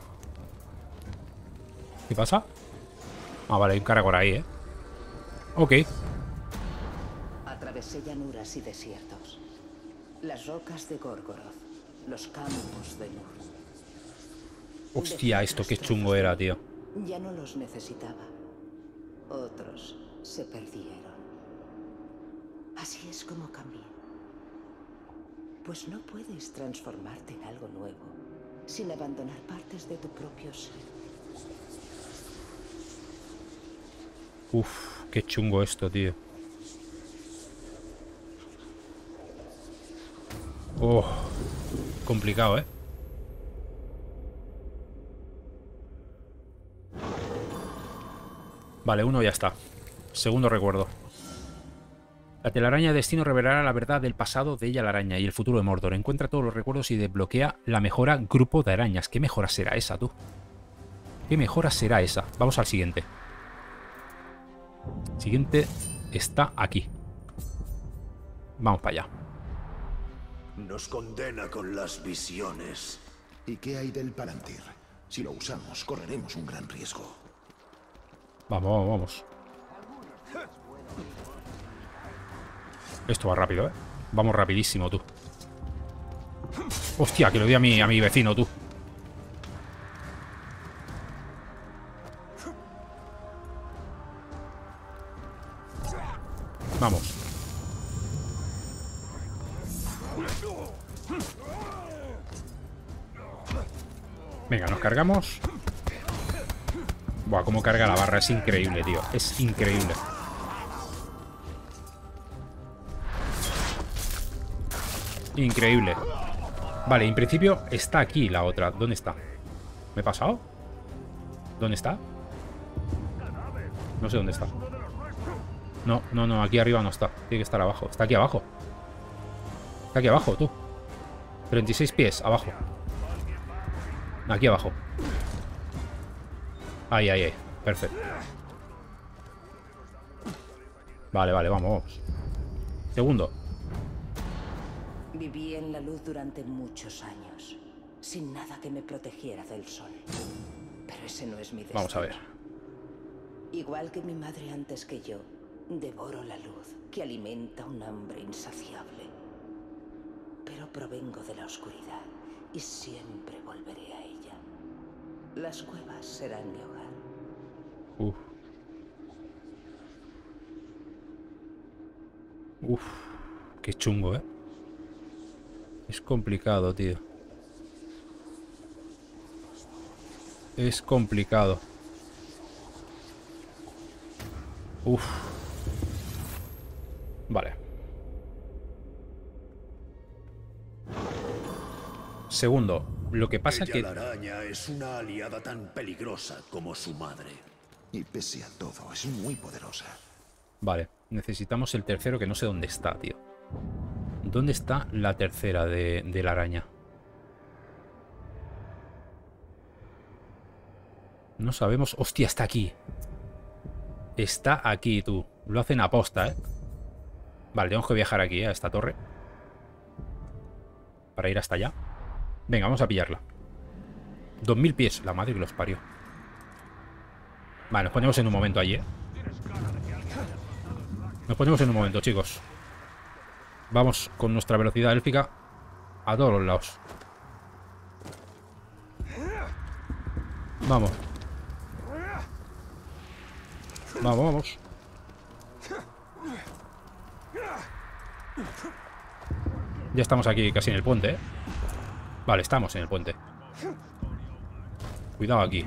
¿Qué pasa? Ah, vale, hay un cara por ahí, ¿eh? Ok. Atravesé llanuras y desiertos. Las rocas de Gorgoroth. Los campos de Nur. Hostia, esto qué chungo era, tío. Ya no los necesitaba. Otros se perdieron. Así es como cambié. Pues no puedes transformarte en algo nuevo sin abandonar partes de tu propio ser. Uf, qué chungo esto, tío. Oh, complicado, ¿eh? Vale, uno ya está. Segundo recuerdo. La telaraña de destino revelará la verdad del pasado de ella la araña y el futuro de Mordor. Encuentra todos los recuerdos y desbloquea la mejora grupo de arañas. ¿Qué mejora será esa, tú? ¿Qué mejora será esa? Vamos al siguiente. Siguiente está aquí. Vamos para allá. Nos condena con las visiones. ¿Y qué hay del Palantir? Si lo usamos, correremos un gran riesgo. Vamos, vamos, vamos. Esto va rápido, ¿eh? Vamos rapidísimo, tú. Hostia, que lo di a mi vecino, tú. Vamos. Venga, nos cargamos. Buah, cómo carga la barra. Es increíble, tío. Es increíble. Increíble. Vale, en principio está aquí la otra. ¿Dónde está? ¿Me he pasado? ¿Dónde está? No sé dónde está. No, no, no, aquí arriba no está. Tiene que estar abajo. Está aquí abajo. Está aquí abajo, tú. 36 pies, abajo. Aquí abajo. Ahí, ahí, ahí. Perfecto. Vale, vale, vamos, vamos. Segundo. Viví en la luz durante muchos años, sin nada que me protegiera del sol. Pero ese no es mi destino. Vamos a ver. Igual que mi madre antes que yo, devoro la luz que alimenta un hambre insaciable. Pero provengo de la oscuridad y siempre volveré a ella. Las cuevas serán mi hogar. Uf. Uf. Qué chungo, ¿eh? Es complicado, tío. Es complicado. Uf. Vale. Segundo, lo que pasa Ella, que... la araña, es una aliada tan peligrosa como su madre. Y pese a todo, es muy poderosa. Vale, necesitamos el tercero que no sé dónde está, tío. ¿Dónde está la tercera de la araña? No sabemos... ¡Hostia, está aquí! Está aquí, tú. Lo hacen a posta, ¿eh? Vale, tenemos que viajar aquí, a esta torre. Para ir hasta allá. Venga, vamos a pillarla. 2000 pies. La madre que los parió. Vale, nos ponemos en un momento allí, ¿eh? Nos ponemos en un momento, chicos. Vamos con nuestra velocidad élfica a todos los lados. Vamos. Vamos, vamos. Ya estamos aquí casi en el puente, ¿eh? Vale, estamos en el puente. Cuidado aquí.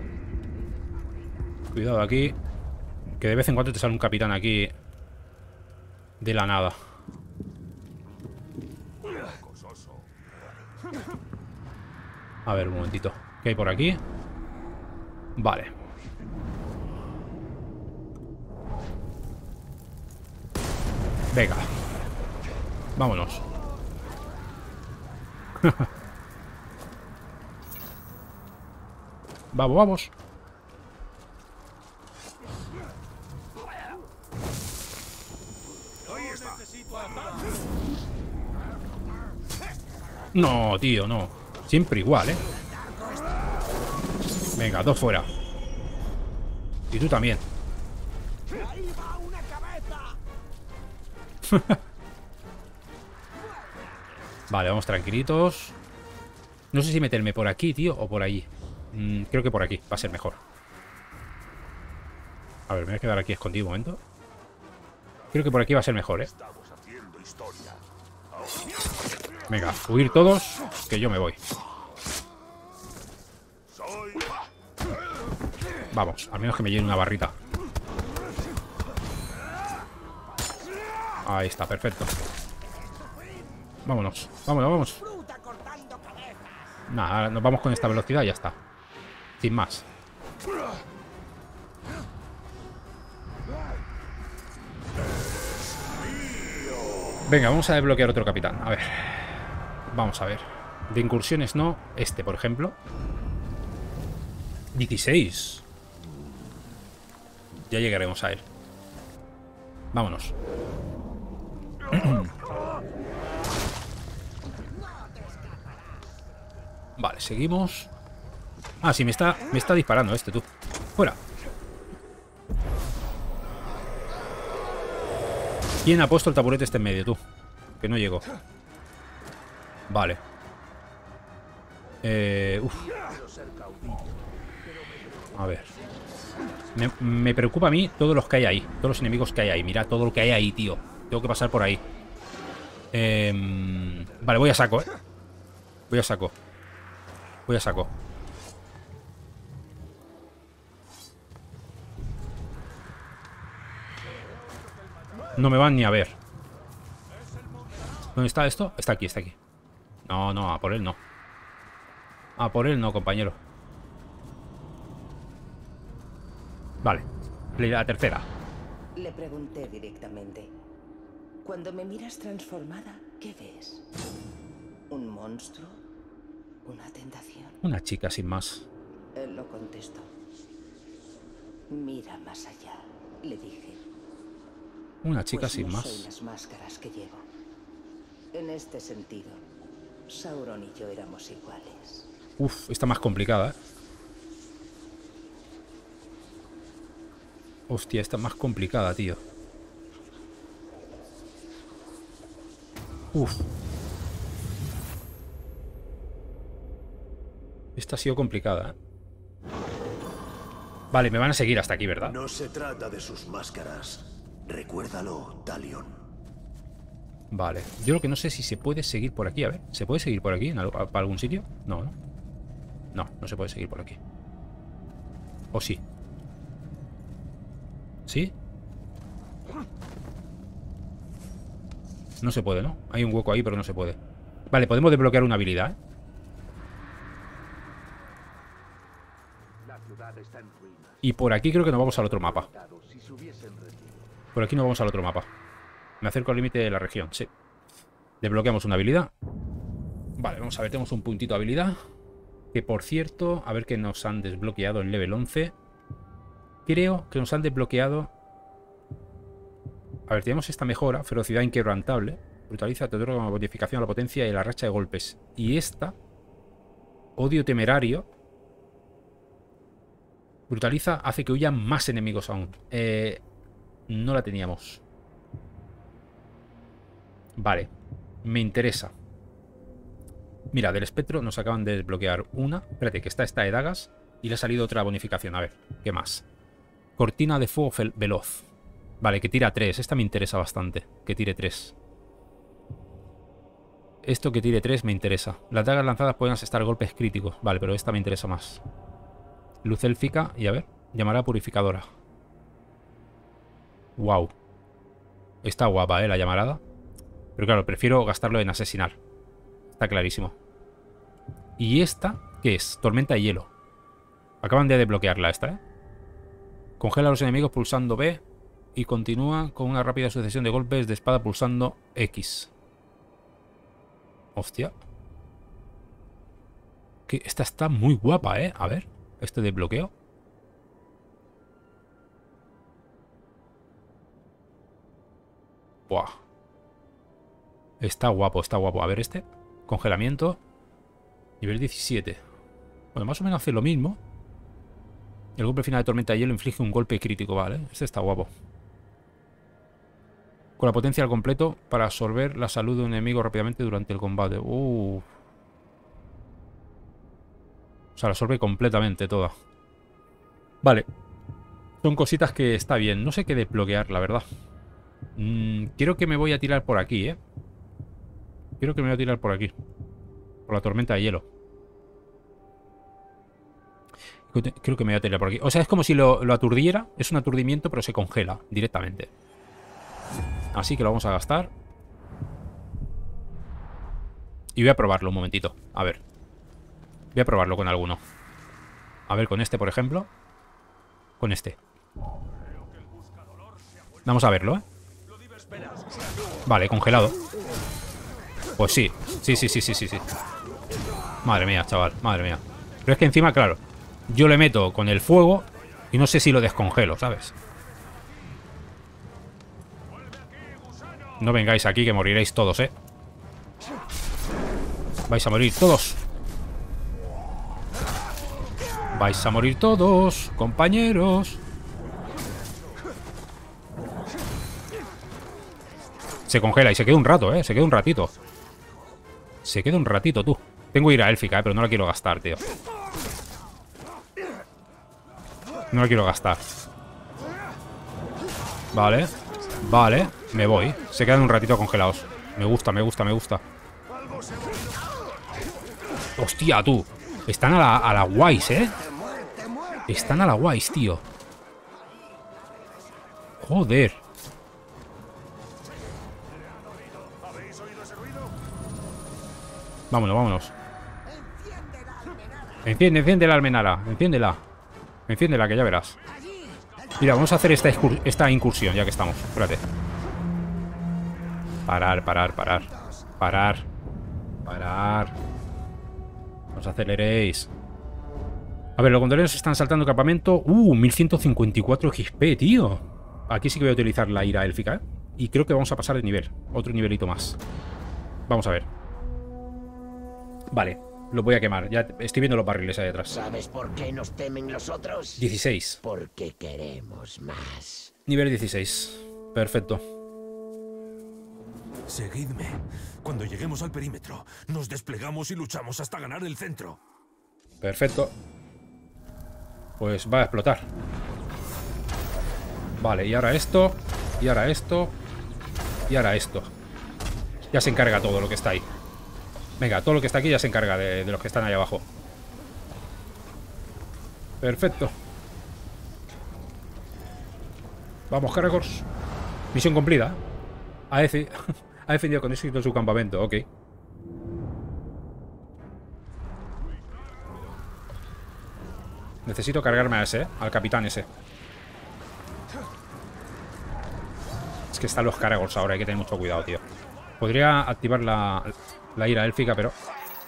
Cuidado aquí. Que de vez en cuando te sale un capitán aquí de la nada. A ver, un momentito. ¿Qué hay por aquí? Vale. Venga. Vámonos. Vamos, vamos. No, tío, no. Siempre igual, ¿eh? Venga, 2 fuera. Y tú también. ¡Ahí va una cabeza! Vale, vamos tranquilitos. No sé si meterme por aquí, tío, o por allí. Creo que por aquí va a ser mejor. A ver, me voy a quedar aquí escondido un momento. Creo que por aquí va a ser mejor, ¿eh? Venga, huir todos, que yo me voy. Vamos, al menos que me llene una barrita. Ahí está, perfecto. Vámonos, vámonos, vamos. ¡Fruta cortando cabezas! Nada, ahora nos vamos con esta velocidad y ya está. Sin más. Venga, vamos a desbloquear otro capitán. A ver. Vamos a ver. De incursiones no. Este, por ejemplo. 16. Ya llegaremos a él. Vámonos. Vale, seguimos. Ah, sí, me está disparando este, tú. Fuera. ¿Quién ha puesto el taburete este en medio, tú? Que no llegó. Vale. A ver. Me preocupa a mí todos los que hay ahí. Todos los enemigos que hay ahí. Mira todo lo que hay ahí, tío. Tengo que pasar por ahí. Vale, voy a saco, ¿eh? Voy a saco. Voy a saco. No me van ni a ver. ¿Dónde está esto? Está aquí, está aquí. No, no, a por él no. A por él no, compañero. Vale. La tercera. Le pregunté directamente. Cuando me miras transformada, ¿qué ves? ¿Un monstruo? ¿Una tentación? Una chica sin más. Él lo contestó. Mira más allá, le dije. Una chica Pues sin no más. soy las máscaras que llevo. En este sentido, Sauron y yo éramos iguales. Uf, está más complicada, ¿eh? Hostia, está más complicada, tío. Uf. Esta ha sido complicada, ¿eh? Vale, me van a seguir hasta aquí, ¿verdad? No se trata de sus máscaras. Recuérdalo, Talion. Vale. Yo lo que no sé si se puede seguir por aquí. A ver, ¿se puede seguir por aquí? ¿Para algún sitio? No, ¿no? No, no se puede seguir por aquí. ¿O sí? ¿Sí? No se puede, ¿no? Hay un hueco ahí, pero no se puede. Vale, podemos desbloquear una habilidad, ¿eh? Y por aquí creo que nos vamos al otro mapa. Por aquí nos vamos al otro mapa. Me acerco al límite de la región, sí. Desbloqueamos una habilidad. Vale, vamos a ver, tenemos un puntito de habilidad. Que por cierto, a ver qué nos han desbloqueado en level 11. Creo que nos han desbloqueado... A ver, tenemos esta mejora, ferocidad inquebrantable. Brutaliza, te otorga una modificación a la potencia y la racha de golpes. Y esta, odio temerario, brutaliza, hace que huyan más enemigos aún. No la teníamos. Vale, me interesa. Mira, del espectro nos acaban de desbloquear una. Espérate, que está esta de dagas. Y le ha salido otra bonificación. A ver, ¿qué más? Cortina de fuego veloz. Vale, que tira 3. Esta me interesa bastante. Que tire 3. Esto que tire 3 me interesa. Las dagas lanzadas pueden asestar golpes críticos. Vale, pero esta me interesa más. Luz élfica. Y a ver, llamará purificadora. Wow. Está guapa, la llamarada. Pero claro, prefiero gastarlo en asesinar. Está clarísimo. ¿Y esta qué es? Tormenta de hielo. Acaban de desbloquearla esta, ¿eh? Congela a los enemigos pulsando B. Y continúa con una rápida sucesión de golpes de espada pulsando X. Hostia. Que esta está muy guapa, ¿eh? A ver, este desbloqueo. Buah. Está guapo, está guapo. A ver este. Congelamiento. Nivel 17. Bueno, más o menos hace lo mismo. El golpe final de tormenta de hielo inflige un golpe crítico, vale. Este está guapo. Con la potencia al completo para absorber la salud de un enemigo rápidamente durante el combate. O sea, la absorbe completamente toda. Vale. Son cositas que está bien. No sé qué desbloquear, la verdad. Creo que me voy a tirar por aquí, ¿eh? Creo que me voy a tirar por aquí. Por la tormenta de hielo. Creo que me voy a tirar por aquí. O sea, es como si lo aturdiera. Es un aturdimiento, pero se congela directamente. Así que lo vamos a gastar. Y voy a probarlo un momentito. A ver. Voy a probarlo con alguno. A ver, con este, por ejemplo. Con este. Vamos a verlo, ¿eh? Vale, congelado. Pues sí. Sí. Madre mía, chaval. Madre mía. Pero es que encima, claro, yo le meto con el fuego y no sé si lo descongelo, ¿sabes? No vengáis aquí que moriréis todos, ¿eh? Vais a morir todos. Vais a morir todos, compañeros. Se congela y se queda un rato, ¿eh? Se queda un ratito. Se queda un ratito, tú. Tengo ira élfica, pero no la quiero gastar, tío. No la quiero gastar. Vale. Vale. Me voy. Se quedan un ratito congelados. Me gusta. Hostia, tú. Están a la guays, ¿eh? Están a la guays, tío. Joder. Vámonos. Enciende la almenara. Enciéndela, que ya verás. Mira, vamos a hacer esta incursión, ya que estamos. Espérate. Parar. No os aceleréis. A ver, los gondoleros están saltando campamento. 1154 XP, tío. Aquí sí que voy a utilizar la ira élfica, ¿eh? Y creo que vamos a pasar de nivel. Otro nivelito más. Vamos a ver. Vale, lo voy a quemar. Ya estoy viendo los barriles ahí detrás. ¿Sabes por qué nos temen los otros? 16. Porque queremos más. Nivel 16. Perfecto. Seguidme. Cuando lleguemos al perímetro, nos desplegamos y luchamos hasta ganar el centro. Perfecto. Pues va a explotar. Vale, y ahora esto. Y ahora esto. Y ahora esto. Ya se encarga todo lo que está ahí. Venga, todo lo que está aquí ya se encarga de los que están ahí abajo. Perfecto. Vamos, Caragors. Misión cumplida. Ha defendido con éxito su campamento, ok. Necesito cargarme a ese, ¿eh? Al capitán ese. Es que están los Caragors ahora, hay que tener mucho cuidado, tío. Podría activar la ira élfica, pero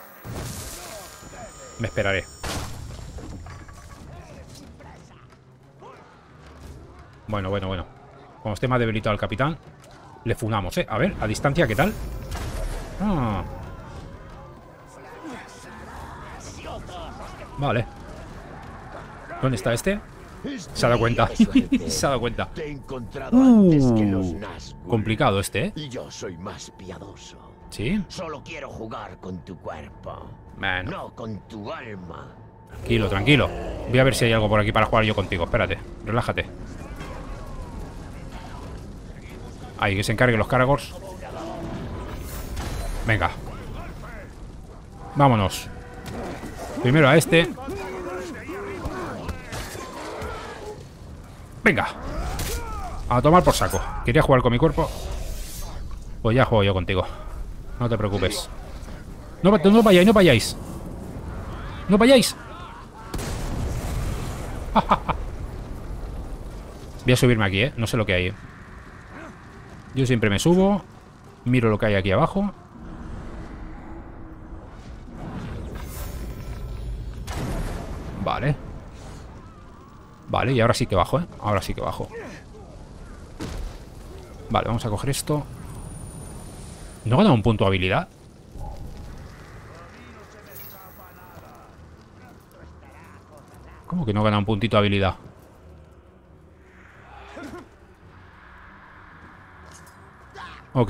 me esperaré. Bueno. Cuando esté más debilitado el capitán, le funamos, ¿eh? A ver, a distancia, ¿qué tal? Ah. Vale. ¿Dónde está este? Se ha dado cuenta. Se ha dado cuenta. Te he encontrado antes que los Nazgûl. Complicado este, ¿eh? Y yo soy más piadoso. ¿Sí? Solo quiero jugar con tu cuerpo. Bueno. No con tu alma. Tranquilo. Voy a ver si hay algo por aquí para jugar yo contigo. Espérate, relájate. Ahí, que se encarguen los Caragors. Venga. Vámonos. Primero a este. Venga. A tomar por saco. Quería jugar con mi cuerpo. Pues ya juego yo contigo. No te preocupes. No vayáis. No vayáis. Voy a subirme aquí, ¿eh? No sé lo que hay. Yo siempre me subo. Miro lo que hay aquí abajo. Vale. Vale, y ahora sí que bajo, ¿eh? Ahora sí que bajo. Vale, vamos a coger esto. ¿No he ganado un punto de habilidad? ¿Cómo que no gana un puntito de habilidad? Ok.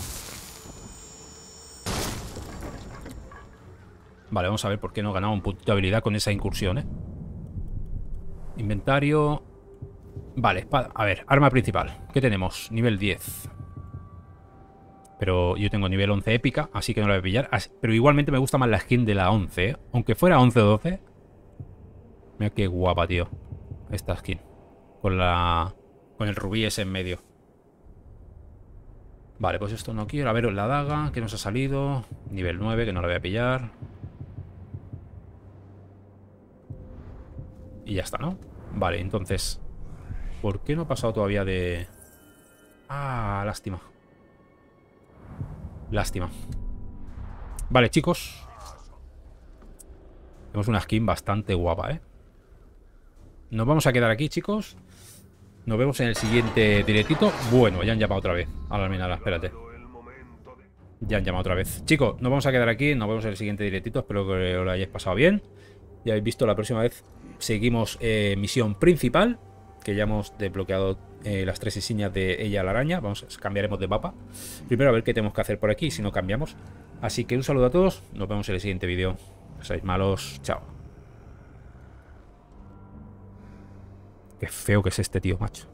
Vale, vamos a ver por qué no ganaba un puntito de habilidad con esa incursión, ¿eh? Inventario. Vale, espada. A ver, arma principal. ¿Qué tenemos? Nivel 10. Pero yo tengo nivel 11 épica, así que no la voy a pillar. Pero igualmente me gusta más la skin de la 11, ¿eh? Aunque fuera 11 o 12. Mira qué guapa, tío. Esta skin. Con el rubí ese en medio. Vale, pues esto no quiero. A ver, la daga, que nos ha salido. Nivel 9, que no la voy a pillar. Y ya está, ¿no? Vale, entonces... ¿por qué no he pasado todavía de...? Ah, lástima. Lástima. Vale, chicos. Tenemos una skin bastante guapa, ¿eh? Nos vamos a quedar aquí, chicos. Nos vemos en el siguiente directito. Bueno, ya han llamado otra vez. Ahora, mira, espérate. Ya han llamado otra vez. Chicos, nos vamos a quedar aquí. Nos vemos en el siguiente directito. Espero que os lo hayáis pasado bien. Ya habéis visto, la próxima vez seguimos misión principal. Que ya hemos desbloqueado las 3 insignias de ella, la araña. Cambiaremos de mapa. Primero a ver qué tenemos que hacer por aquí, si no cambiamos. Así que un saludo a todos. Nos vemos en el siguiente vídeo. No seáis malos. Chao. Qué feo que es este tío, macho.